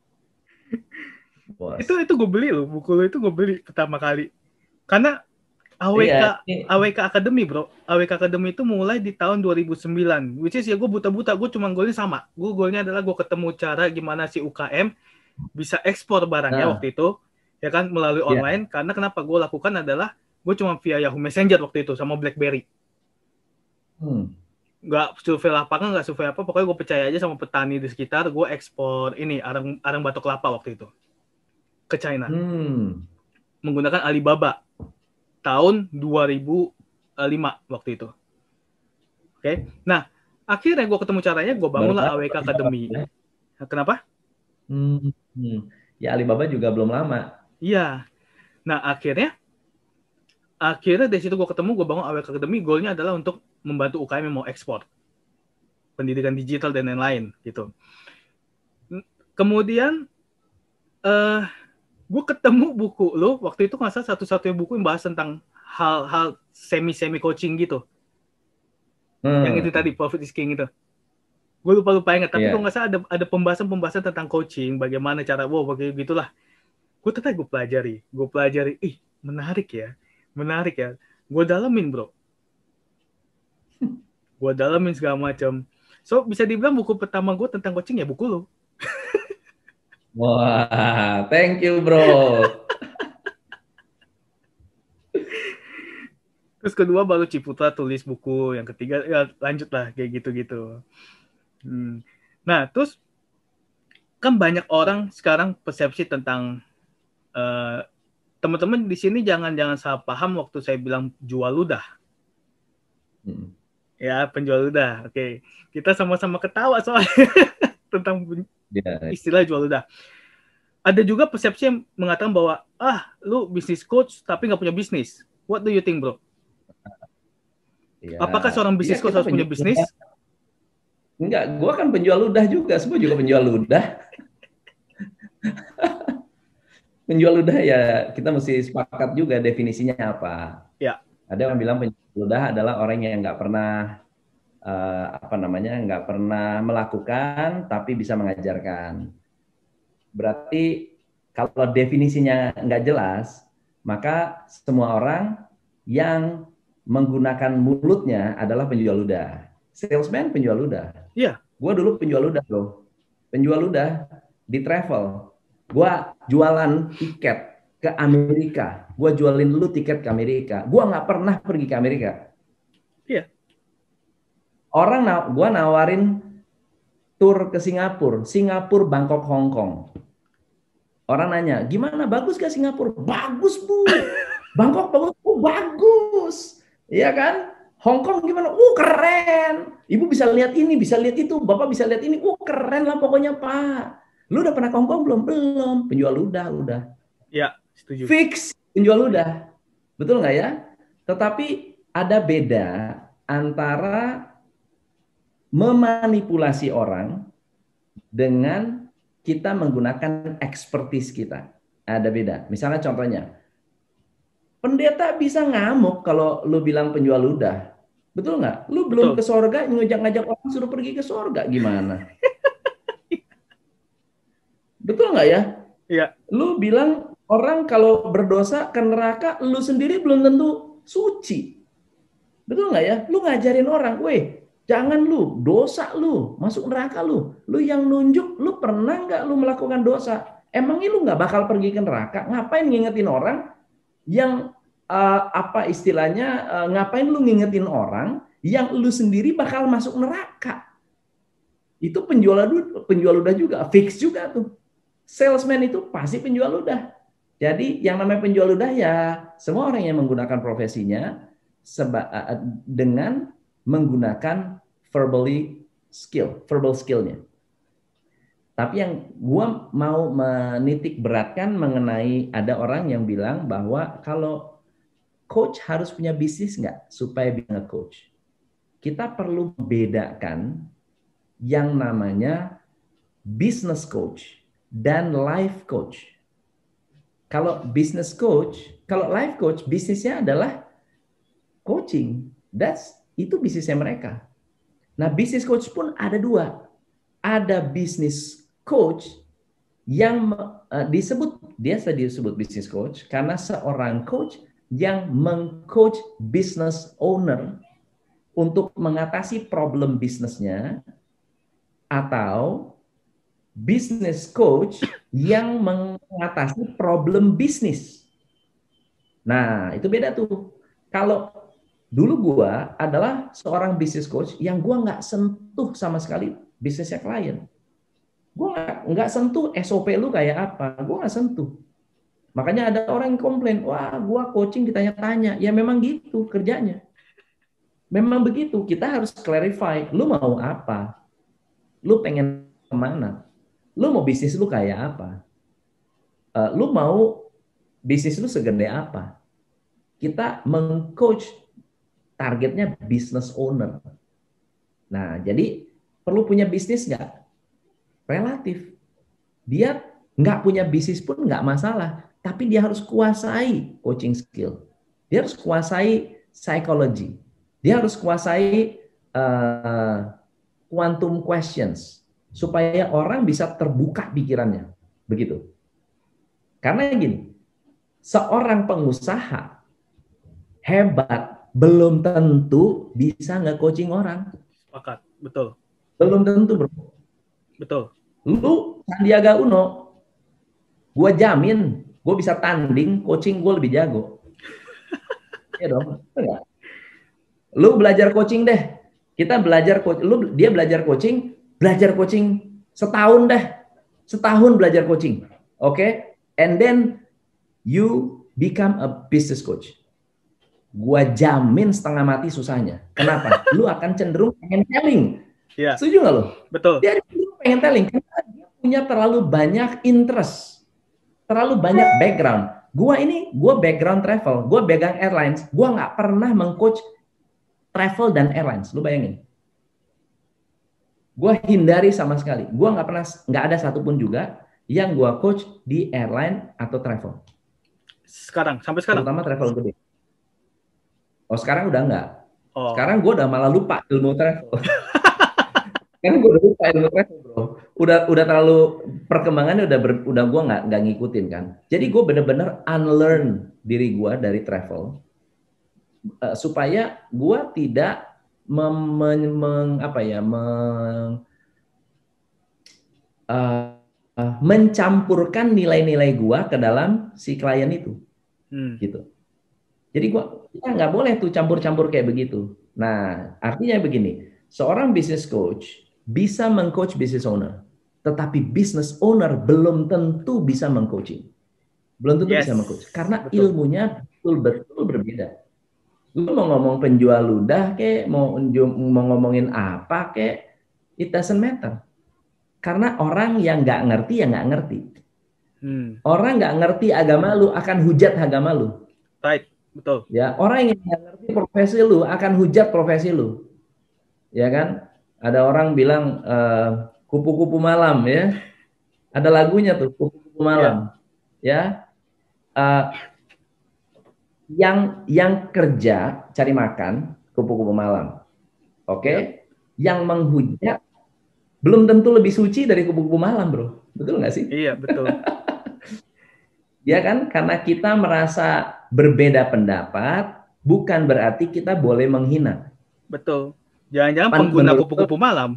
Bos. Itu itu gue beli loh, buku lo itu gue beli pertama kali. Karena A W K iya, ini... A W K Academy, bro. A W K Academy itu mulai di tahun dua ribu sembilan. Which is ya gue buta-buta, gue cuma golnya sama. Gue golnya adalah gue ketemu cara gimana si U K M bisa ekspor barangnya nah. waktu itu, ya kan, melalui yeah. online. Karena kenapa gue lakukan adalah gue cuma via Yahoo Messenger waktu itu sama BlackBerry. Hmm. Gak survei lapangan, gak survei apa, pokoknya gue percaya aja sama petani di sekitar. Gue ekspor ini arang arang batok kelapa waktu itu ke China hmm. menggunakan Alibaba tahun dua ribu lima waktu itu. Oke, okay. Nah akhirnya gue ketemu caranya, gue bangunlah A W K Academy. Ya. Kenapa? Hmm. Hmm. Ya Alibaba juga belum lama. Iya. Nah akhirnya, akhirnya dari situ gue ketemu, gue bangun A W K Academy. Goalnya adalah untuk membantu U K M yang mau ekspor, pendidikan digital dan lain-lain gitu. Kemudian, uh, gue ketemu buku lo waktu itu nggak salah satu-satunya buku yang bahas tentang hal-hal semi-semi coaching gitu. Hmm. Yang itu tadi Profit is King itu. Gue lupa-lupa ingat, tapi yeah. gue nggak salah ada ada pembahasan-pembahasan tentang coaching, bagaimana cara, wow, bagaimana gitulah. Gue tetap gue pelajari, gue pelajari, ih menarik ya, menarik ya. Gue dalamin bro, gue dalamin segala macam. So bisa dibilang buku pertama gue tentang coaching ya buku lo. Wah, thank you bro. Terus kedua baru Ciputra tulis buku, yang ketiga ya lanjut lah kayak gitu-gitu. Hmm. Nah terus kan banyak orang sekarang persepsi tentang uh, teman-teman di sini jangan-jangan salah paham waktu saya bilang jual ludah. Hmm. Ya penjual ludah, oke. Okay. Kita sama-sama ketawa soalnya tentang yeah. istilah jual ludah. Ada juga persepsi yang mengatakan bahwa ah lu bisnis coach tapi nggak punya bisnis. What do you think bro? Ya, apakah seorang bisnis ya, coach harus punya bisnis? Enggak, gue kan penjual ludah juga, semua juga penjual ludah. Penjual ludah ya kita mesti sepakat juga definisinya apa. Ya. Ada yang bilang penjual ludah adalah orang yang nggak pernah uh, apa namanya nggak pernah melakukan tapi bisa mengajarkan. Berarti kalau definisinya nggak jelas, maka semua orang yang menggunakan mulutnya adalah penjual ludah. Salesman penjual ludah. Iya. Gue dulu penjual ludah loh. Penjual ludah di travel. Gue jualan tiket ke Amerika. Gue jualin lu tiket ke Amerika. Gue nggak pernah pergi ke Amerika. Iya. Orang na- gue nawarin tur ke Singapura. Singapura, Bangkok, Hong Kong. Orang nanya, gimana? Bagus gak Singapura? Bagus bu. Bangkok, bagus. Oh, bagus. Iya kan? Hong Kong gimana? Uh keren. Ibu bisa lihat ini, bisa lihat itu. Bapak bisa lihat ini. Uh keren lah pokoknya Pak. Lu udah pernah ke Hong Kong belum? Belum. Penjual ludah udah. Ya, setuju. Fix penjual ludah. Betul nggak ya? Tetapi ada beda antara memanipulasi orang dengan kita menggunakan ekspertis kita. Ada beda. Misalnya contohnya, pendeta bisa ngamuk kalau lu bilang penjual ludah. Betul nggak? Lu belum Betul. ke sorga, ngajak-ngajak orang suruh pergi ke sorga, gimana? Betul nggak ya? Iya. Lu bilang orang kalau berdosa ke neraka, lu sendiri belum tentu suci. Betul nggak ya? Lu ngajarin orang, weh, jangan lu, dosa lu, masuk neraka lu. Lu yang nunjuk, lu pernah nggak lu melakukan dosa? Emangnya lu nggak bakal pergi ke neraka? Ngapain ngingetin orang yang uh, apa istilahnya, uh, ngapain lu ngingetin orang yang lu sendiri bakal masuk neraka? Itu penjual ludah, penjual ludah juga, fix juga tuh. Salesman itu pasti penjual ludah. Jadi yang namanya penjual ludah ya semua orang yang menggunakan profesinya seba, dengan menggunakan verbally skill, verbal skillnya. Tapi yang gua mau menitik beratkan mengenai ada orang yang bilang bahwa kalau coach harus punya bisnis nggak supaya bisa coach. Kita perlu bedakan yang namanya business coach dan life coach. Kalau business coach, kalau life coach bisnisnya adalah coaching. That's itu bisnisnya mereka. Nah, business coach pun ada dua. Ada business coach yang uh, disebut dia disebut business coach karena seorang coach yang mengcoach business owner untuk mengatasi problem bisnisnya, atau business coach yang mengatasi problem bisnis. Nah, itu beda tuh. Kalau dulu gua adalah seorang business coach yang gua nggak sentuh sama sekali bisnisnya klien. Gua nggak nggak sentuh S O P lu kayak apa. Gua nggak sentuh. Makanya ada orang yang komplain, wah gua coaching ditanya-tanya. Ya memang gitu kerjanya. Memang begitu. Kita harus clarify. Lu mau apa? Lu pengen kemana? Lu mau bisnis lu kayak apa? Uh, lu mau bisnis lu segede apa? Kita mengcoach targetnya business owner. Nah, jadi perlu punya bisnis nggak? Relatif. Dia nggak punya bisnis pun nggak masalah. Tapi dia harus kuasai coaching skill. Dia harus kuasai psikologi. Dia harus kuasai uh, quantum questions. Supaya orang bisa terbuka pikirannya. Begitu. Karena gini, seorang pengusaha hebat belum tentu bisa nge-coaching orang. Sepakat, betul. Belum tentu, bro. Betul. Lu Sandiaga Uno, gue jamin, gue bisa tanding, coaching gue lebih jago. Iya dong, enggak? Lu belajar coaching deh. Kita belajar coach, lu dia belajar coaching, belajar coaching setahun deh. Setahun belajar coaching. Oke? Okay? And then you become a business coach. Gua jamin setengah mati susahnya. Kenapa? Lu akan cenderung pengen telling. Iya. Setuju nggak lu? Betul. Dia pengen telling karena dia punya terlalu banyak interest, terlalu banyak background. Gua ini, gua background travel, gua pegang airlines, gua nggak pernah mengcoach travel dan airlines. Lu bayangin? Gua hindari sama sekali. Gua nggak pernah, nggak ada satupun juga yang gua coach di airline atau travel. Sekarang, sampai sekarang? Terutama travel gede. Oh, sekarang udah enggak. Oh. Sekarang gue udah malah lupa ilmu travel. Sekarang gue udah lupa ilmu travel, bro. Udah udah terlalu perkembangannya udah ber, udah gue nggak nggak ngikutin kan. Jadi gue bener-bener unlearn diri gue dari travel uh, supaya gue tidak mem, mem, apa ya meng, uh, uh, mencampurkan nilai-nilai gue ke dalam si klien itu, hmm. gitu. Jadi gua kita nggak boleh tuh campur-campur kayak begitu. Nah, artinya begini, seorang business coach bisa mengcoach business owner, tetapi business owner belum tentu bisa mengcoaching. Belum tentu yes. bisa mengcoach karena betul. Ilmunya betul-betul berbeda. Lu mau ngomong penjual ludah kek, mau mau ngomongin apa kek, it doesn't matter. Karena orang yang nggak ngerti ya nggak ngerti. Hmm. Orang nggak ngerti agama lu akan hujat agama lu. Right. Betul. Ya, orang yang nggak ngerti profesi lu akan hujat profesi lu. Ya kan? Ada orang bilang uh, kupu-kupu malam ya. Ada lagunya tuh, kupu-kupu malam. Ya. ya. Uh, yang yang kerja cari makan, kupu-kupu malam. Oke? Okay? Yang menghujat belum tentu lebih suci dari kupu-kupu malam, bro. Betul nggak sih? Iya, betul. Ya kan? Karena kita merasa berbeda pendapat, bukan berarti kita boleh menghina. Betul. Jangan-jangan pengguna Menurut kupu-kupu malam.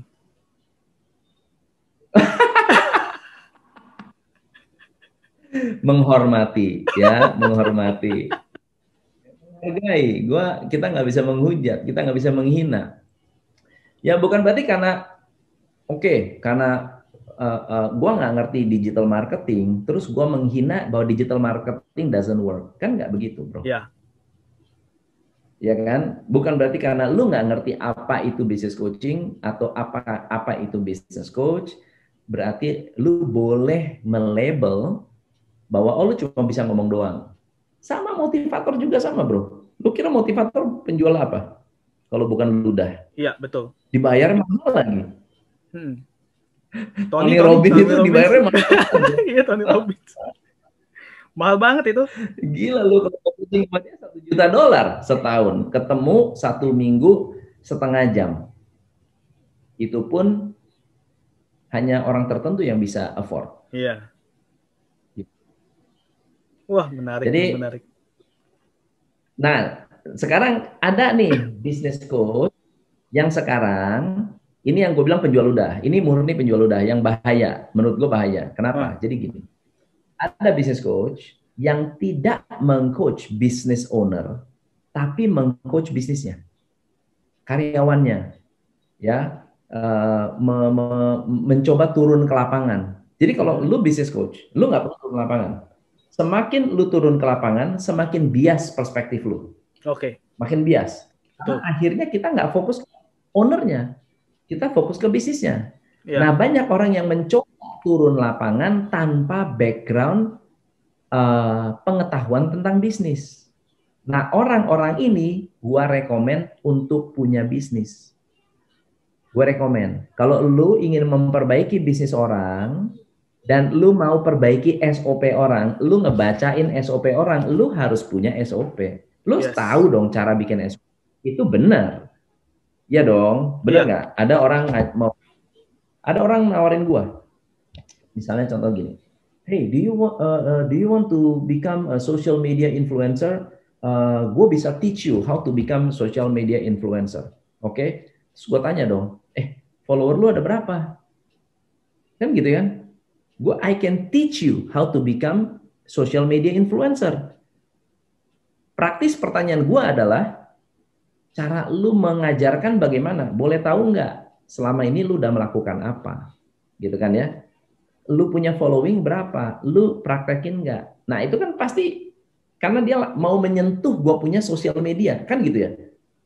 Menghormati, ya, menghormati. Menghargai, gua kita nggak bisa menghujat, kita nggak bisa menghina. Ya bukan berarti karena oke, okay, karena uh, uh, gua nggak ngerti digital marketing, terus gua menghina bahwa digital marketing doesn't work, kan nggak begitu, bro? Ya. Ya kan? Bukan berarti karena lu nggak ngerti apa itu business coaching atau apa apa itu business coach, berarti lu boleh melabel bahwa oh lu cuma bisa ngomong doang. Sama motivator juga sama, bro. Lu kira motivator penjual apa? Kalau bukan ludah. Iya, betul. Dibayar mahal lagi. Hmm. Tony, Tony Robbins itu Robbins. Dibayarnya mahal. Iya, Tony Robbins. Mahal banget itu. Gila lu, kalau coaching dia satu juta dolar setahun. Ketemu satu minggu setengah jam. Itu pun hanya orang tertentu yang bisa afford. Iya. Wah, menarik. Jadi, menarik. Nah, sekarang ada nih business coach yang sekarang, ini yang gue bilang penjual ludah. Ini murni penjual ludah yang bahaya. Menurut gue bahaya. Kenapa? Hmm. Jadi gini, ada business coach yang tidak meng-coach business owner, tapi meng-coach bisnisnya, karyawannya, ya, uh, me me mencoba turun ke lapangan. Jadi kalau lu business coach, lu nggak perlu turun ke lapangan. Semakin lu turun ke lapangan, semakin bias perspektif lu. Oke. Okay. Makin bias. Karena akhirnya kita nggak fokus ke ownernya, kita fokus ke bisnisnya. Ya. Nah, banyak orang yang mencoba turun lapangan tanpa background uh, pengetahuan tentang bisnis. Nah, orang-orang ini gua rekomen untuk punya bisnis. Gua rekomen. Kalau lu ingin memperbaiki bisnis orang, dan lu mau perbaiki S O P orang, lu ngebacain S O P orang, lu harus punya S O P. Lu yes. tahu dong cara bikin S O P. Itu benar. Ya dong, benar nggak? Yeah. Ada orang mau, ada orang nawarin gua. Misalnya contoh gini, hey, do you want, uh, uh, do you want to become a social media influencer? Uh, gua bisa teach you how to become social media influencer. Oke? Okay? Terus gua tanya dong, eh, follower lu ada berapa? Kan gitu kan? Gue, I can teach you how to become social media influencer. Praktis pertanyaan gue adalah, cara lu mengajarkan bagaimana? Boleh tahu nggak selama ini lu udah melakukan apa? Gitu kan ya? Lu punya following berapa? Lu praktekin nggak? Nah itu kan pasti, karena dia mau menyentuh gue punya sosial media. Kan gitu ya?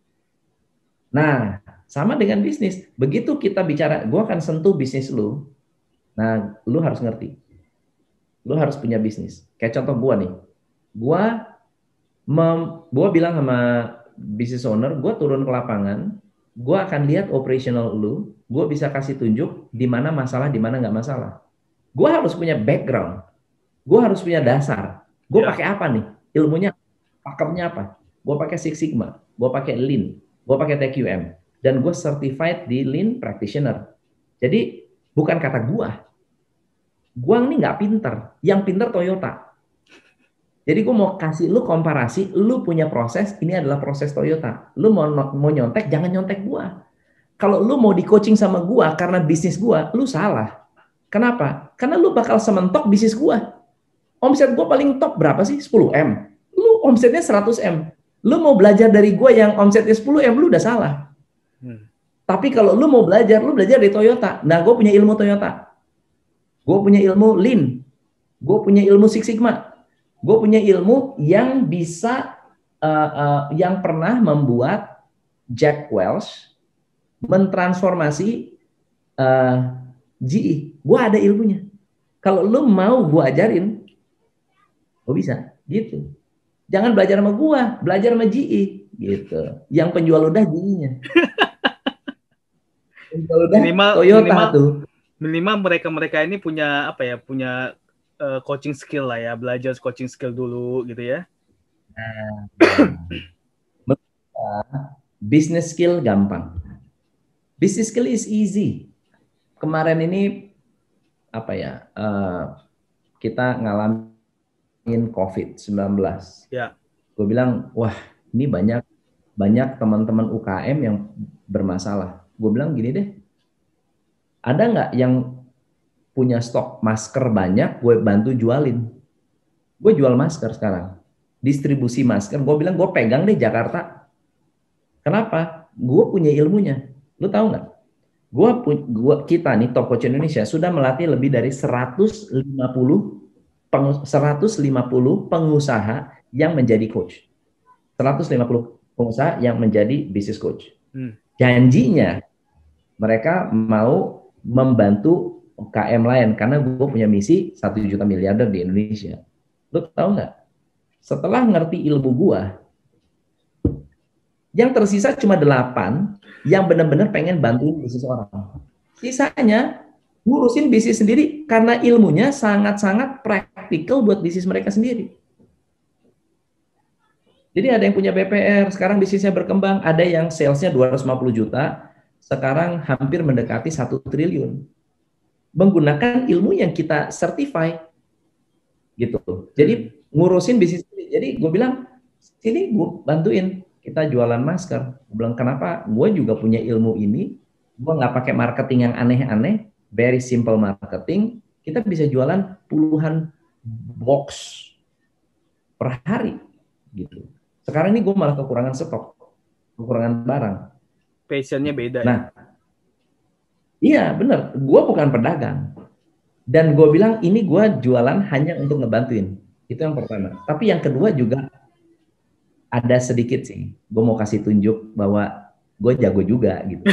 Nah, sama dengan bisnis. Begitu kita bicara, gue akan sentuh bisnis lu. Nah, lu harus ngerti. Lu harus punya bisnis. Kayak contoh gua nih. Gua mem, gua bilang sama business owner, gua turun ke lapangan, gua akan lihat operational lu, gua bisa kasih tunjuk di mana masalah, di mana nggak masalah. Gua harus punya background. Gua harus punya dasar. Gua ya. pakai apa nih? Ilmunya, pakemnya apa? Gua pakai Six Sigma, gua pakai Lean, gua pakai T Q M, dan gua certified di Lean Practitioner. Jadi bukan kata gua. Gua ini nggak pinter. Yang pinter Toyota. Jadi gua mau kasih lu komparasi, lu punya proses, ini adalah proses Toyota. Lu mau mau nyontek, jangan nyontek gua. Kalau lu mau di coaching sama gua karena bisnis gua, lu salah. Kenapa? Karena lu bakal sementok bisnis gua. Omset gua paling top berapa sih? sepuluh M. Lu omsetnya seratus M. Lu mau belajar dari gua yang omsetnya sepuluh M, lu udah salah. Hmm. Tapi kalau lu mau belajar, lu belajar dari Toyota. Nah, gua punya ilmu Toyota. Gue punya ilmu Lean, gue punya ilmu Six Sigma, gue punya ilmu yang bisa, uh, uh, yang pernah membuat Jack Welch mentransformasi uh, G E. Gue ada ilmunya. Kalau lu mau gue ajarin, gue bisa, gitu. Jangan belajar sama gue, belajar sama G E, gitu. Yang penjual udah G E-nya. Penjual udah minimal, Toyota minimal. tuh. Minimal mereka-mereka ini punya apa ya, punya uh, coaching skill lah ya, belajar coaching skill dulu gitu ya. Nah, Business skill gampang. Business skill is easy. Kemarin ini apa ya? Uh, kita ngalamin covid sembilan belas. Ya. Gue bilang, wah ini banyak banyak teman-teman U K M yang bermasalah. Gue bilang gini deh, ada nggak yang punya stok masker banyak, gue bantu jualin. Gue jual masker sekarang, distribusi masker. Gue bilang gue pegang deh Jakarta. Kenapa? Gue punya ilmunya. Lu tahu nggak? Gue, gua kita nih Top Coach Indonesia sudah melatih lebih dari seratus lima puluh pengusaha yang menjadi coach. seratus lima puluh pengusaha yang menjadi business coach. Hmm. Janjinya mereka mau membantu U K M lain karena gue punya misi satu juta miliarder di Indonesia. Lu tahu nggak? Setelah ngerti ilmu gue, yang tersisa cuma delapan yang benar-benar pengen bantuin bisnis orang. Sisanya ngurusin bisnis sendiri karena ilmunya sangat-sangat praktikal buat bisnis mereka sendiri. Jadi ada yang punya B P R, sekarang bisnisnya berkembang, ada yang salesnya dua ratus lima puluh juta, sekarang hampir mendekati satu triliun. Menggunakan ilmu yang kita certify. Gitu. Jadi ngurusin bisnis sendiri. Jadi gue bilang, sini gue bantuin, kita jualan masker. Gue bilang, kenapa? Gue juga punya ilmu ini, gue nggak pakai marketing yang aneh-aneh, very simple marketing, kita bisa jualan puluhan box per hari. Gitu. Sekarang ini gue malah kekurangan stok, kekurangan barang. Passionnya beda. Nah, iya benar. Gue bukan pedagang. Dan gue bilang ini gue jualan hanya untuk ngebantuin. Itu yang pertama. Tapi yang kedua juga ada sedikit sih. Gue mau kasih tunjuk bahwa gue jago juga gitu.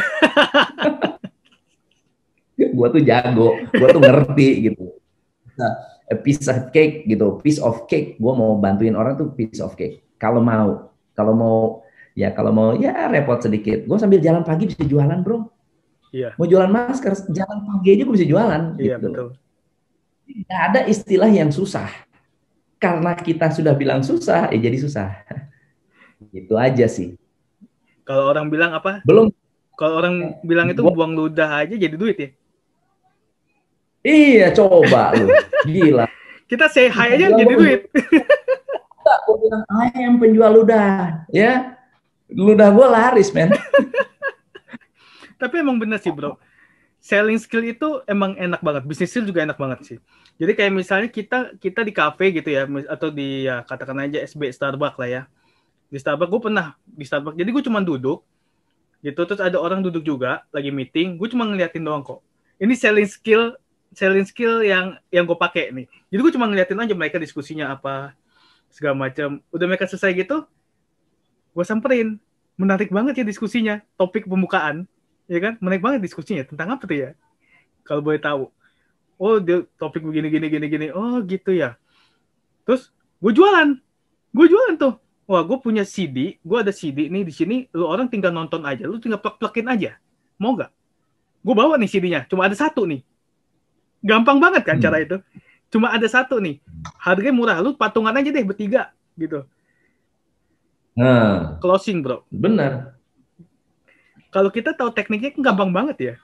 Gue tuh jago. Gue tuh ngerti gitu. Nah, a piece of cake gitu, piece of cake. Gue mau bantuin orang tuh piece of cake. Kalau mau, kalau mau, ya kalau mau, ya repot sedikit. Gue sambil jalan pagi bisa jualan, bro. Iya. Mau jualan masker, jalan pagi aja gue bisa jualan. Iya, gitu. betul. Tidak ada istilah yang susah. Karena kita sudah bilang susah, ya jadi susah. Itu aja sih. Kalau orang bilang apa? Belum. Kalau orang bilang itu gua, buang ludah aja jadi duit ya? Iya, coba lu. Gila. Kita say hi aja jadi duit. Aku bilang, ayam penjual ludah, ya, ludah gue laris, men. Tapi emang bener sih, bro. Selling skill itu emang enak banget. Business skill juga enak banget sih. Jadi kayak misalnya kita kita di cafe gitu ya, atau di ya, katakan aja S B Starbucks lah ya. Di Starbucks gue pernah di Starbucks. Jadi gue cuma duduk, gitu. Terus ada orang duduk juga lagi meeting. Gue cuma ngeliatin doang kok. Ini selling skill, selling skill yang yang gue pakai nih. Jadi gue cuma ngeliatin aja mereka diskusinya apa. Segala macam. Udah mereka selesai gitu, gue samperin. Menarik banget ya diskusinya, topik pembukaan, ya kan? Menarik banget diskusinya tentang apa tuh ya? Kalau boleh tahu. Oh, dia topik begini gini gini gini. Oh, gitu ya. Terus gue jualan, gue jualan tuh. Wah, gue punya C D, gue ada C D nih di sini. Lu orang tinggal nonton aja, lu tinggal plug-plugin aja. Mau nggak? Gue bawa nih C D-nya, cuma ada satu nih. Gampang banget kan hmm. cara itu. Cuma ada satu nih, harganya murah, lu patungan aja deh bertiga, gitu. Nah, closing bro. Benar. Kalau kita tahu tekniknya, gampang banget ya.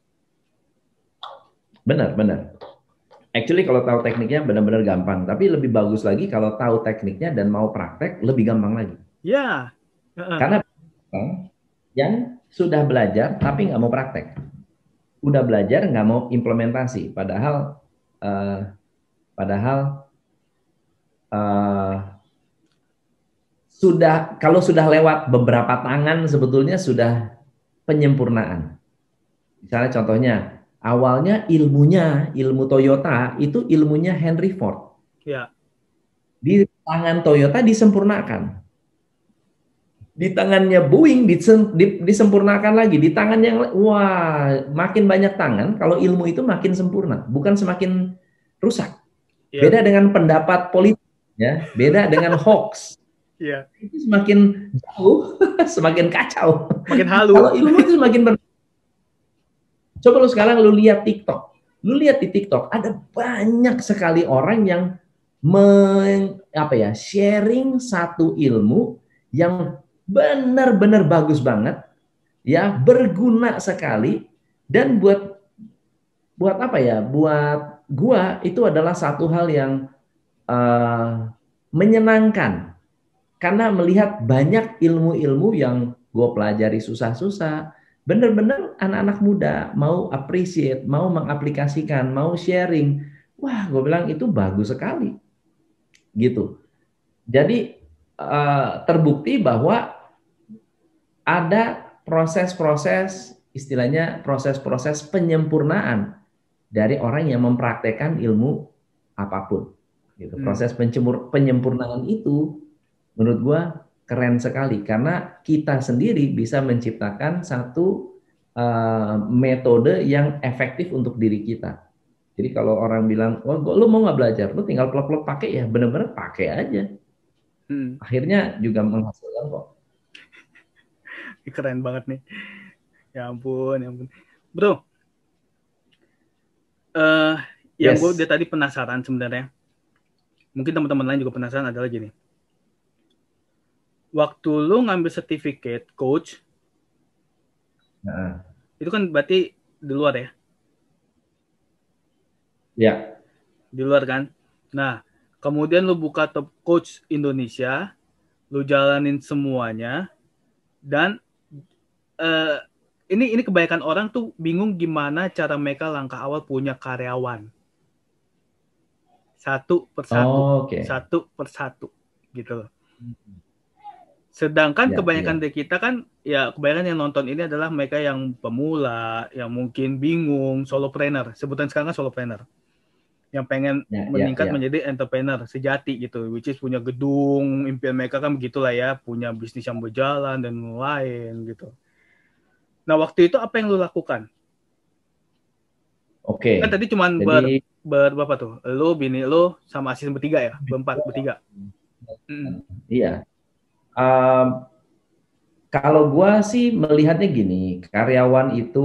Benar, benar. Actually kalau tahu tekniknya benar-benar gampang, tapi lebih bagus lagi kalau tahu tekniknya dan mau praktek lebih gampang lagi. Ya. Uh-uh. Karena yang sudah belajar tapi nggak mau praktek, udah belajar nggak mau implementasi, padahal. Uh, Padahal uh, sudah kalau sudah lewat beberapa tangan sebetulnya sudah penyempurnaan. Misalnya contohnya awalnya ilmunya ilmu Toyota itu ilmunya Henry Ford. Ya. Di tangan Toyota disempurnakan. Di tangannya Boeing disempurnakan lagi. Di tangan yang wah makin banyak tangan kalau ilmu itu makin sempurna, bukan semakin rusak. Yeah. Beda dengan pendapat politik, ya. Beda dengan hoax. Yeah. Itu semakin jauh, semakin kacau. Makin halu. Kalau ilmu itu semakin ber... Coba lu sekarang lu lihat TikTok. Lu lihat di TikTok ada banyak sekali orang yang men, apa ya, sharing satu ilmu yang benar-benar bagus banget, ya, berguna sekali, dan buat buat apa ya? Buat gua itu adalah satu hal yang uh, menyenangkan karena melihat banyak ilmu-ilmu yang gue pelajari susah-susah, bener-bener anak-anak muda mau appreciate, mau mengaplikasikan, mau sharing. Wah, gue bilang itu bagus sekali, gitu. Jadi uh, terbukti bahwa ada proses-proses, istilahnya proses-proses penyempurnaan dari orang yang mempraktekkan ilmu apapun. Gitu. Hmm. Proses pencemur, penyempurnaan itu menurut gua keren sekali karena kita sendiri bisa menciptakan satu uh, metode yang efektif untuk diri kita. Jadi kalau orang bilang, "Oh, lu mau nggak belajar? Lu tinggal plek-plek pakai ya, bener-bener pakai aja." Hmm. Akhirnya juga menghasilkan kok. Keren banget nih. Ya ampun, ya ampun. Bro, uh, yang Yes. gue udah tadi penasaran sebenarnya. Mungkin teman-teman lain juga penasaran adalah gini. Waktu lu ngambil sertifikat coach, Nah, itu kan berarti di luar ya? ya. Di luar kan? Nah, kemudian lu buka top coach Indonesia, lu jalanin semuanya, dan uh, ini ini kebanyakan orang tuh bingung gimana cara mereka langkah awal punya karyawan. Satu persatu, Oh, oke. satu persatu, gitu loh. Sedangkan Ya, kebanyakan ya. dari kita kan, ya kebanyakan yang nonton ini adalah mereka yang pemula, yang mungkin bingung, solopreneur, sebutan sekarang kan solopreneur, yang pengen Ya, ya, meningkat ya. menjadi entrepreneur sejati gitu, which is punya gedung, impian mereka kan begitulah ya, punya bisnis yang berjalan dan lain gitu. Nah waktu itu apa yang lu lakukan? Oke. Kan tadi cuman Jadi ber, ber berapa tuh? Lu, bini lu, sama asisten bertiga ya? Berempat, bertiga. Hmm. Iya. Um, kalau gua sih melihatnya gini, karyawan itu,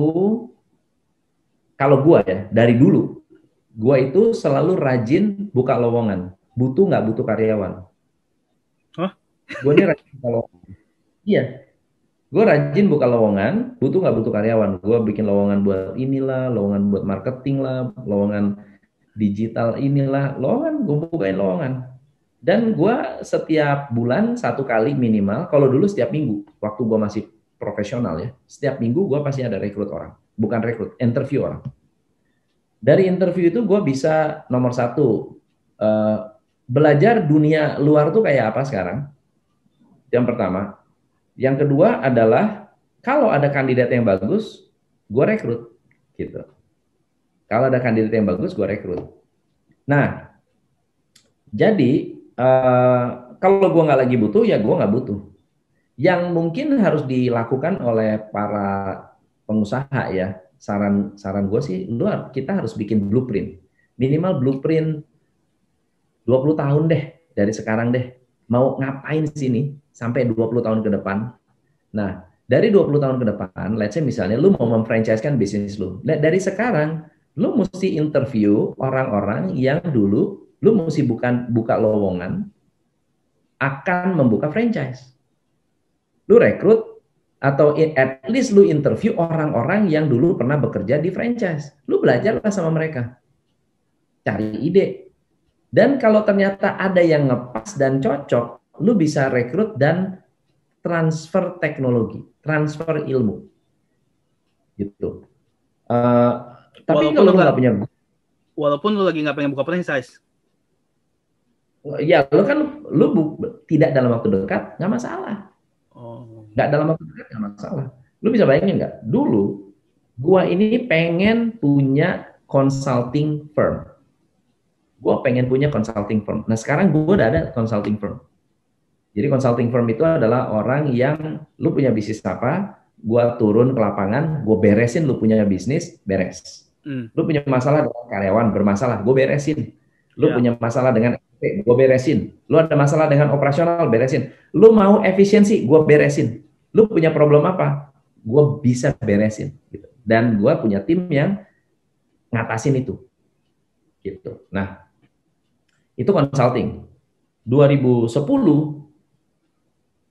kalau gua ya dari dulu, gua itu selalu rajin buka lowongan. Butuh nggak butuh karyawan? Hah? Gua ini rajin buka lowongan. Iya, gua rajin buka lowongan. Butuh nggak butuh karyawan? Gua bikin lowongan buat inilah, lowongan buat marketing lah, lowongan digital inilah, lowongan, gua bukain lowongan. Dan gue setiap bulan satu kali minimal, kalau dulu setiap minggu, waktu gue masih profesional ya, setiap minggu gue pasti ada rekrut orang. Bukan rekrut, interview orang. Dari interview itu gue bisa nomor satu, uh, belajar dunia luar tuh kayak apa sekarang. Yang pertama. Yang kedua adalah, kalau ada kandidat yang bagus, gue rekrut. Gitu. Kalau ada kandidat yang bagus, gue rekrut. Nah, jadi Uh, kalau gue nggak lagi butuh, ya gue nggak butuh. Yang mungkin harus dilakukan oleh para pengusaha ya, saran saran gue sih, lu kita harus bikin blueprint, minimal blueprint dua puluh tahun deh dari sekarang deh. Mau ngapain sini sampai dua puluh tahun ke depan. Nah, dari dua puluh tahun ke depan, let's say misalnya lu mau memfranchise-kan bisnis lu. Dari sekarang, lu mesti interview orang-orang yang dulu lu mesti bukan buka lowongan akan membuka franchise. Lu rekrut atau at least lu interview orang-orang yang dulu pernah bekerja di franchise. Lu belajarlah sama mereka. Cari ide. Dan kalau ternyata ada yang ngepas dan cocok, lu bisa rekrut dan transfer teknologi, transfer ilmu. Gitu. Uh, tapi Walaupun kalau lu lu nggak nggak punya, walaupun lu lagi nggak pengen buka franchise, ya lu kan lu bu, tidak dalam waktu dekat nggak masalah. oh. Nggak dalam waktu dekat nggak masalah. Lu bisa bayangin nggak? Dulu gua ini pengen punya consulting firm. Gua pengen punya consulting firm. Nah sekarang gua udah ada consulting firm. Jadi consulting firm itu adalah orang yang lu punya bisnis apa, gua turun ke lapangan, gua beresin lu punya bisnis, beres. Hmm. Lu punya masalah dengan karyawan, bermasalah, gua beresin. Lu yeah. punya masalah dengan gue beresin. Lu ada masalah dengan operasional, beresin. Lu mau efisiensi, gue beresin. Lu punya problem apa? Gue bisa beresin. Gitu. Dan gue punya tim yang ngatasin itu. Gitu. Nah, itu consulting. dua ribu sepuluh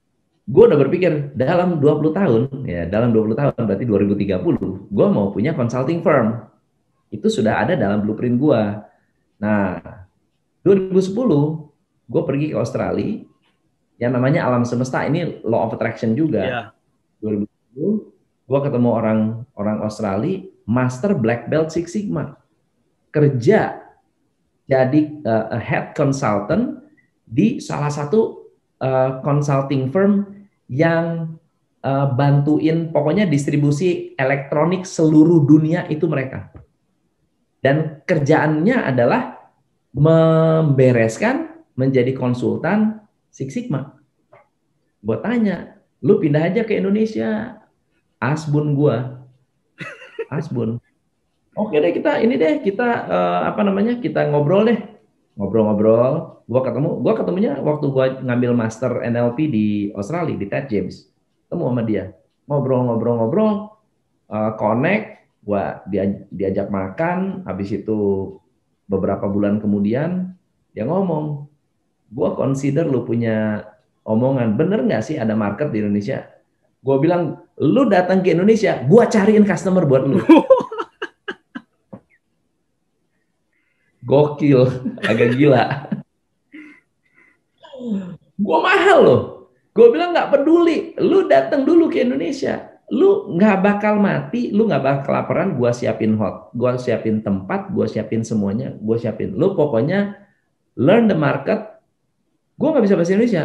gue udah berpikir dalam dua puluh tahun, ya dalam dua puluh tahun berarti dua ribu tiga puluh, gue mau punya consulting firm. Itu sudah ada dalam blueprint gue. Nah, dua ribu sepuluh gue pergi ke Australia, yang namanya alam semesta, ini law of attraction juga. Yeah. dua ribu sepuluh gue ketemu orang orang Australia, master black belt Six Sigma, kerja jadi uh, a head consultant di salah satu uh, consulting firm yang uh, bantuin pokoknya distribusi elektronik seluruh dunia itu mereka. Dan kerjaannya adalah membereskan menjadi konsultan Six Sigma. Gue tanya, lu pindah aja ke Indonesia. Asbun gue. Asbun. Oke deh, kita ini deh, kita uh, apa namanya, kita ngobrol deh. Ngobrol-ngobrol. Gue ketemu, gue ketemunya waktu gue ngambil master N L P di Australia, di Ted James. Ketemu sama dia. Ngobrol-ngobrol-ngobrol. Uh, connect. Gue dia, diajak makan. Habis itu beberapa bulan kemudian, dia ngomong, gue consider lu punya omongan, bener nggak sih ada market di Indonesia? Gue bilang, lu datang ke Indonesia, gue cariin customer buat lu. Gokil, agak gila. Gue mahal loh. Gue bilang nggak peduli, lu datang dulu ke Indonesia, lu nggak bakal mati, lu nggak bakal kelaparan. Gue siapin hot, gue siapin tempat, gue siapin semuanya, gue siapin. Lu pokoknya learn the market. Gue nggak bisa bahasa Indonesia.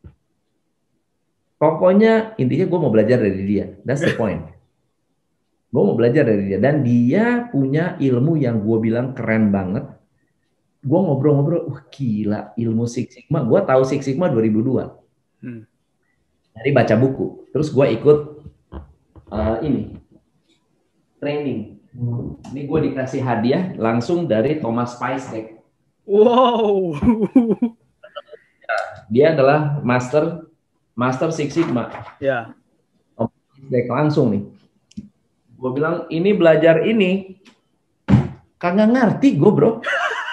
Pokoknya intinya gue mau belajar dari dia. That's the point. Gue mau belajar dari dia. Dan dia punya ilmu yang gue bilang keren banget. Gue ngobrol-ngobrol, wah gila ilmu Six Sigma. Gue tahu Six Sigma dua ribu dua. Hmm. Dari baca buku. Terus gue ikut uh, ini. Training. Ini gue dikasih hadiah langsung dari Thomas Piestek. Wow. Dia adalah master master Six Sigma. Ya. Yeah. Langsung nih. Gue bilang ini belajar ini kagak ngerti gue bro.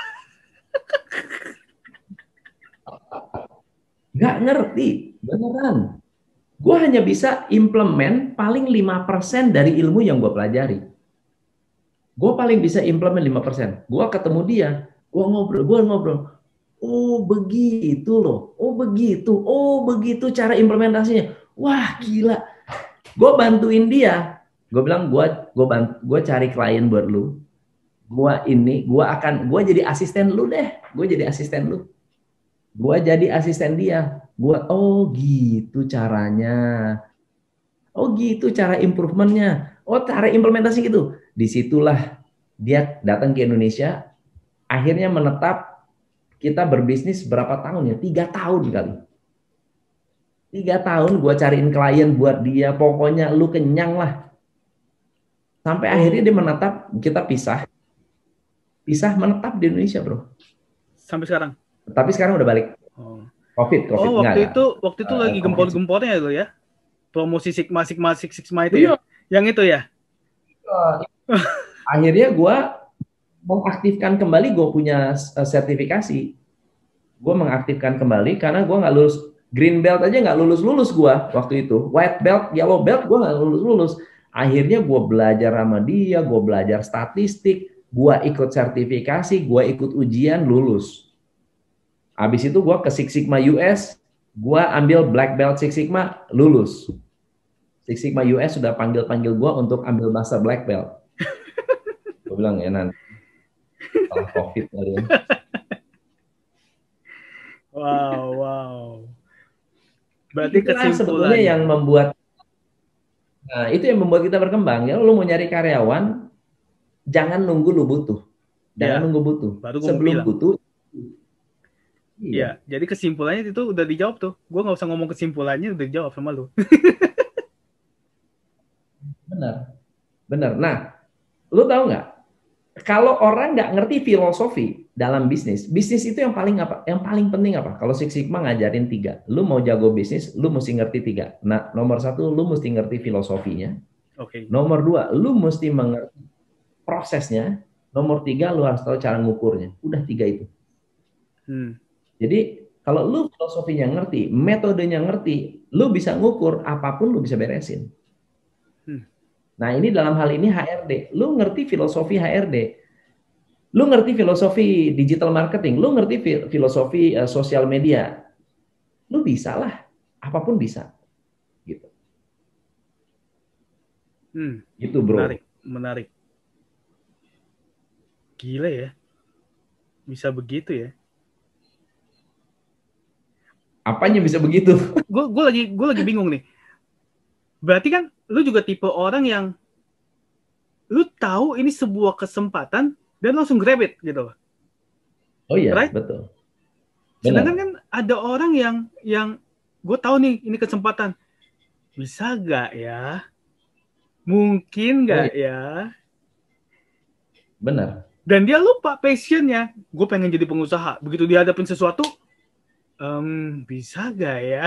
Gak ngerti beneran. Gue hanya bisa implement paling lima persen dari ilmu yang gue pelajari. Gue paling bisa implement lima persen. Gue ketemu dia, gue ngobrol, gue ngobrol. Oh begitu loh, oh begitu, oh begitu cara implementasinya. Wah gila, gue bantuin dia. Gue bilang gue gue bantu, gue cari klien buat lu. Gue ini, gue akan, gue jadi asisten lu deh. Gue jadi asisten lu. Gue jadi asisten dia. Gue oh gitu caranya. Oh gitu cara improvementnya. Oh cara implementasi gitu. Disitulah dia datang ke Indonesia. Akhirnya menetap. Kita berbisnis berapa tahun ya? Tiga tahun kali. Tiga tahun gue cariin klien buat dia. Pokoknya lu kenyang lah. Sampai akhirnya dia menetap. Kita pisah. Pisah menetap di Indonesia bro. Sampai sekarang? Tapi sekarang udah balik. Oh. Covid, Covid. Oh waktu enggak, itu enggak. Waktu itu uh, lagi gempor-gempornya itu ya? Promosi Sigma, Sigma, Six Sigma itu iya. ya? Yang itu ya? Uh, akhirnya gue mengaktifkan kembali, gue punya sertifikasi. Gue mengaktifkan kembali karena gue nggak lulus green belt aja nggak lulus lulus gue waktu itu. White belt, yellow belt gue nggak lulus lulus. Akhirnya gue belajar sama dia, gue belajar statistik, gue ikut sertifikasi, gue ikut ujian lulus. Habis itu gue ke Six Sigma U S, gue ambil black belt Six Sigma lulus. Six Sigma U S sudah panggil panggil gue untuk ambil master black belt. Gue bilang ya nanti. Setelah COVID kali ya. Wow, wow. Berarti kesimpulannya sebetulnya yang membuat, nah itu yang membuat kita berkembang. Ya, lu mau nyari karyawan, jangan nunggu lu butuh, jangan ya, nunggu butuh. Baru sebelum bilang. butuh. Iya, ya, jadi kesimpulannya itu udah dijawab tuh. Gue nggak usah ngomong kesimpulannya, udah dijawab sama lu. Benar, benar. Nah, lu tahu nggak? Kalau orang nggak ngerti filosofi dalam bisnis, bisnis itu yang paling apa? Yang paling penting apa? Kalau Six Sigma ngajarin tiga. Lu mau jago bisnis, lu mesti ngerti tiga. Nah, nomor satu, lu mesti ngerti filosofinya. Oke. Okay. Nomor dua, lu mesti mengerti prosesnya. Nomor tiga, lu harus tahu cara ngukurnya. Udah tiga itu. Hmm. Jadi Kalau lu filosofinya ngerti, metodenya ngerti, lu bisa ngukur apapun lu bisa beresin. Hmm. Nah ini dalam hal ini H R D, lu ngerti filosofi H R D, lu ngerti filosofi digital marketing, lu ngerti filosofi uh, sosial media, lu bisa lah, apapun bisa, gitu. Hmm. Gitu bro. Menarik, menarik. Gila ya, bisa begitu ya. Apanya bisa begitu? Gue gue lagi gue lagi bingung nih. Berarti kan lu juga tipe orang yang lu tahu ini sebuah kesempatan dan langsung grab it gitu. Oh iya, right? Betul. Benar. Sedangkan kan ada orang yang yang gue tahu nih ini kesempatan. Bisa gak ya? Mungkin gak oh, iya. ya? Benar. Dan dia lupa passionnya. Gue pengen jadi pengusaha. Begitu dihadapin sesuatu, um, bisa gak ya?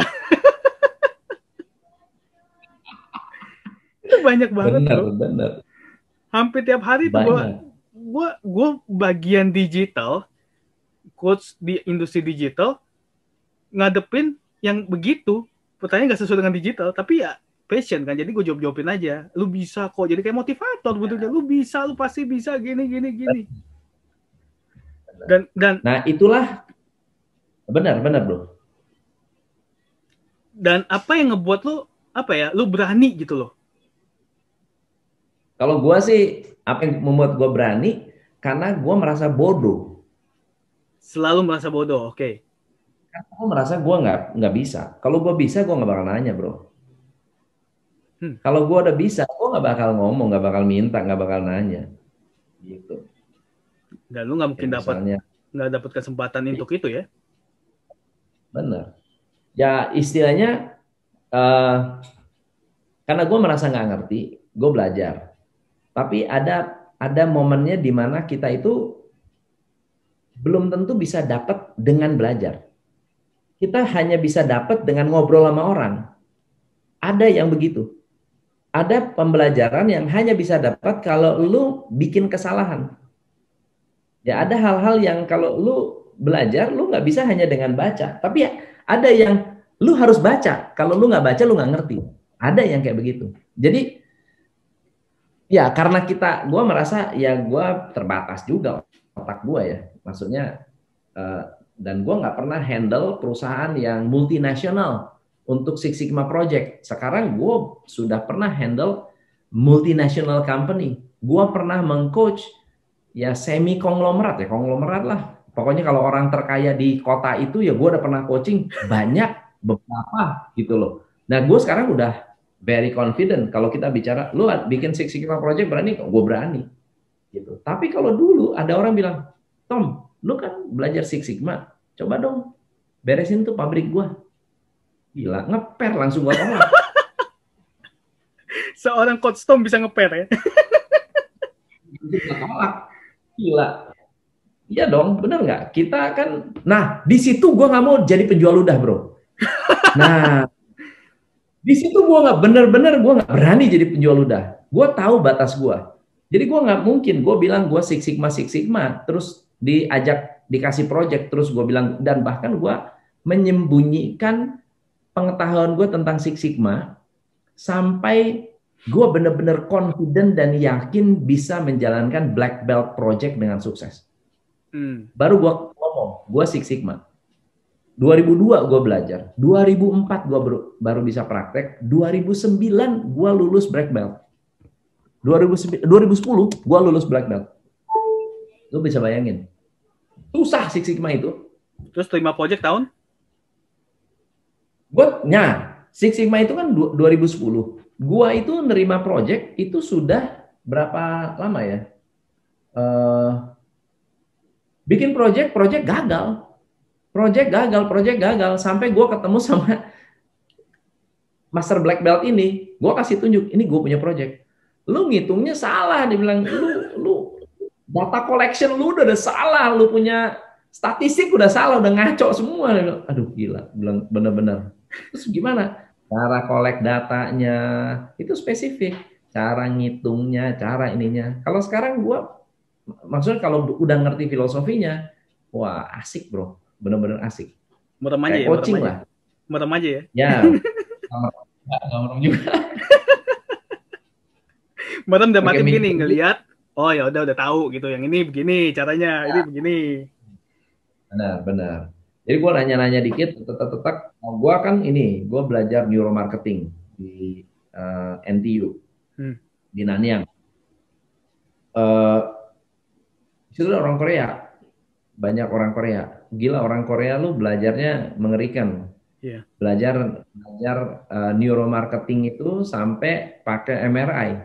Itu banyak banget benar, bro. Benar. Hampir tiap hari tuh gue gue gue bagian digital, coach di industri digital, ngadepin yang begitu, pertanyaan nggak sesuai dengan digital, tapi ya passion kan, jadi gue jawab-jawabin aja. Lu bisa kok, jadi kayak motivator bentuknya. Lu bisa, lu pasti bisa, gini gini gini. Dan dan nah itulah benar benar bro. Dan apa yang ngebuat lu apa ya, lu berani gitu loh? Kalau gue sih apa yang membuat gue berani karena gue merasa bodoh. Selalu merasa bodoh, oke. Okay. Karena gue merasa gue nggak nggak bisa. Kalau gue bisa gue nggak bakal nanya bro. Hmm. Kalau gue udah bisa, gue nggak bakal ngomong, nggak bakal minta, nggak bakal nanya. Gitu. Dan lu nggak mungkin ya, dapat nggak dapat kesempatan ya. Untuk itu ya? Benar. Ya istilahnya uh, karena gue merasa nggak ngerti, gue belajar. Tapi ada ada momennya di mana kita itu belum tentu bisa dapat dengan belajar. Kita hanya bisa dapat dengan ngobrol sama orang. Ada yang begitu. Ada pembelajaran yang hanya bisa dapat kalau lu bikin kesalahan. Ya ada hal-hal yang kalau lu belajar, lu nggak bisa hanya dengan baca. Tapi ya, ada yang lu harus baca. Kalau lu nggak baca, lu nggak ngerti. Ada yang kayak begitu. Jadi ya karena kita, gue merasa ya gue terbatas juga otak gue ya. Maksudnya, uh, dan gue nggak pernah handle perusahaan yang multinasional untuk Six Sigma Project. Sekarang gue sudah pernah handle multinational company. Gue pernah mengcoach ya semi konglomerat ya, konglomerat lah. Pokoknya kalau orang terkaya di kota itu ya gue udah pernah coaching banyak beberapa gitu loh. Nah gue sekarang udah very confident kalau kita bicara, lu bikin Six Sigma Project berani? Gue berani. Gitu. Tapi kalau dulu ada orang bilang, Tom, lu kan belajar Six Sigma, coba dong beresin tuh pabrik gue. Gila, ngeper langsung gue tolak. Seorang coach Tom bisa ngeper ya? Gue tolak. Gila. Iya dong, bener nggak? Kita kan, nah di situ gue nggak mau jadi penjual ludah bro. Nah, di situ gue nggak bener-bener gue nggak berani jadi penjual ludah. Gue tahu batas gue. Jadi gue nggak mungkin gue bilang gue Six Sigma Six Sigma terus diajak dikasih project terus gue bilang, dan bahkan gue menyembunyikan pengetahuan gue tentang Six Sigma sampai gue bener-bener confident dan yakin bisa menjalankan black belt project dengan sukses. Hmm. Baru gue ngomong gue Six Sigma. dua ribu dua gue belajar, dua ribu empat gue baru, baru bisa praktek, dua ribu sembilan gue lulus black belt, dua ribu sepuluh gue lulus black belt. Lu bisa bayangin, susah Six Sigma itu. Terus terima project tahun? Gue, nah, Six Sigma itu kan dua ribu sepuluh. Gue itu nerima project itu sudah berapa lama ya? Uh, bikin project, project gagal. Project gagal, project gagal, sampai gue ketemu sama master black belt ini, gue kasih tunjuk, ini gue punya project. Lu ngitungnya salah, dibilang lu, lu data collection lu udah, udah salah, lu punya statistik udah salah, udah ngaco semua. Bilang, aduh gila, bilang bener-bener. Terus gimana? Cara collect datanya itu spesifik, cara ngitungnya, cara ininya. Kalau sekarang gue, maksudnya kalau udah ngerti filosofinya, wah asik bro. Benar-benar asik. Merem aja Kayak ya, coaching merem aja. lah. Merem aja ya. Ya, nggak nggak merem juga. Merem dan Pakai mati begini mikir. ngelihat, oh ya udah udah tahu gitu. Yang ini begini caranya, ini begini. Benar, benar. Jadi gue nanya-nanya dikit, tetap-tetap. Nah, gue kan ini, gue belajar neuromarketing di eh, N T U Hmm. di Nanyang. Eh, itu orang Korea, banyak orang Korea. Gila orang Korea lu belajarnya mengerikan. Iya. Belajar belajar eh, neuromarketing itu sampai pakai M R I.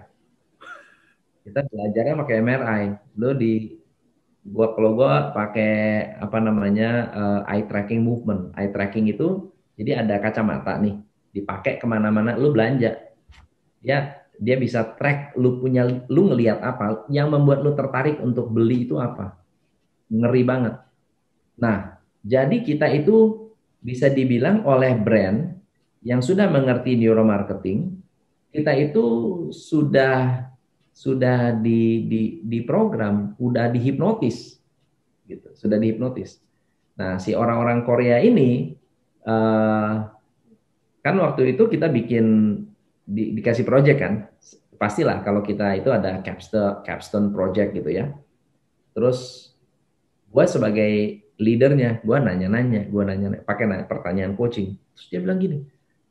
Kita belajarnya pakai M R I. Lu di gua kalau gua pakai apa namanya eh, eye tracking movement. Eye tracking itu jadi ada kacamata nih, dipakai kemana-mana lu belanja. Ya, dia bisa track lu punya lu ngelihat apa, yang membuat lu tertarik untuk beli itu apa. Ngeri banget. Nah, jadi kita itu bisa dibilang oleh brand yang sudah mengerti neuromarketing, kita itu sudah sudah di di di program, udah dihipnotis gitu, sudah dihipnotis. Nah, si orang-orang Korea ini uh, kan waktu itu kita bikin di, dikasih project kan, pastilah kalau kita itu ada capstone capstone project gitu ya. Terus gue sebagai leadernya, gue nanya-nanya, gue nanya pakai nanya, pertanyaan coaching. Terus dia bilang gini,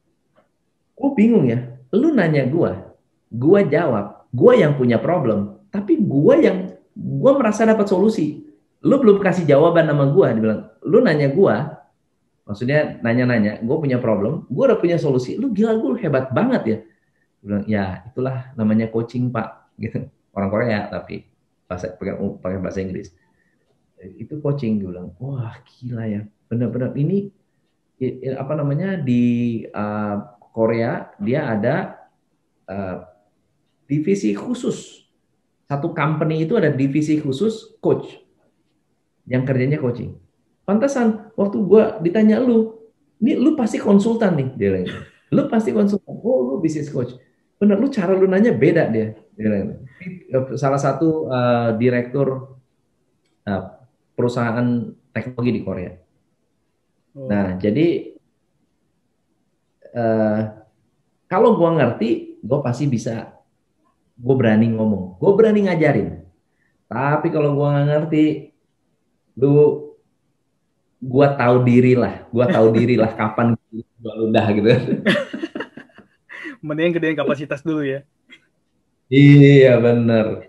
gue bingung ya, lu nanya gue, gue jawab, gue yang punya problem, tapi gue yang gue merasa dapat solusi. Lu belum kasih jawaban sama gue, dia bilang, lu nanya gue, maksudnya nanya-nanya, gue punya problem, gue udah punya solusi. Lu gila, gue hebat banget ya. Dia bilang, ya itulah namanya coaching pak, gitu. Orang Korea tapi bahasa pakai pakai bahasa Inggris. Itu coaching, gue bilang, wah gila ya, benar-benar ini apa namanya di uh, Korea dia ada uh, divisi khusus, satu company itu ada divisi khusus coach yang kerjanya coaching. Pantesan waktu gue ditanya lu, ini lu pasti konsultan nih, dia bilang, lu pasti konsultan, oh lu business coach, bener lu cara lu nanya beda dia, dia bilang. Salah satu uh, direktur uh, perusahaan teknologi di Korea. Oh. Nah, jadi uh, kalau gue ngerti, gue pasti bisa, gue berani ngomong, gue berani ngajarin. Tapi kalau gue nggak ngerti, lu, gue tahu diri lah, gue tahu diri lah kapan gue udah gitu. Mending gedein kapasitas dulu ya. Iya bener.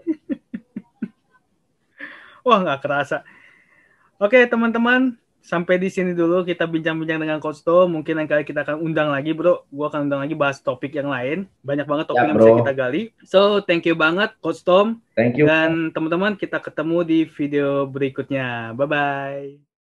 Wah nggak kerasa. Oke teman-teman, sampai di sini dulu kita bincang-bincang dengan Coach Tom. Mungkin lain kali kita akan undang lagi bro. Gue akan undang lagi bahas topik yang lain. Banyak banget topik Ya, yang bro. bisa kita gali. So thank you banget Coach Tom. Thank you. Dan teman-teman kita ketemu di video berikutnya. Bye-bye.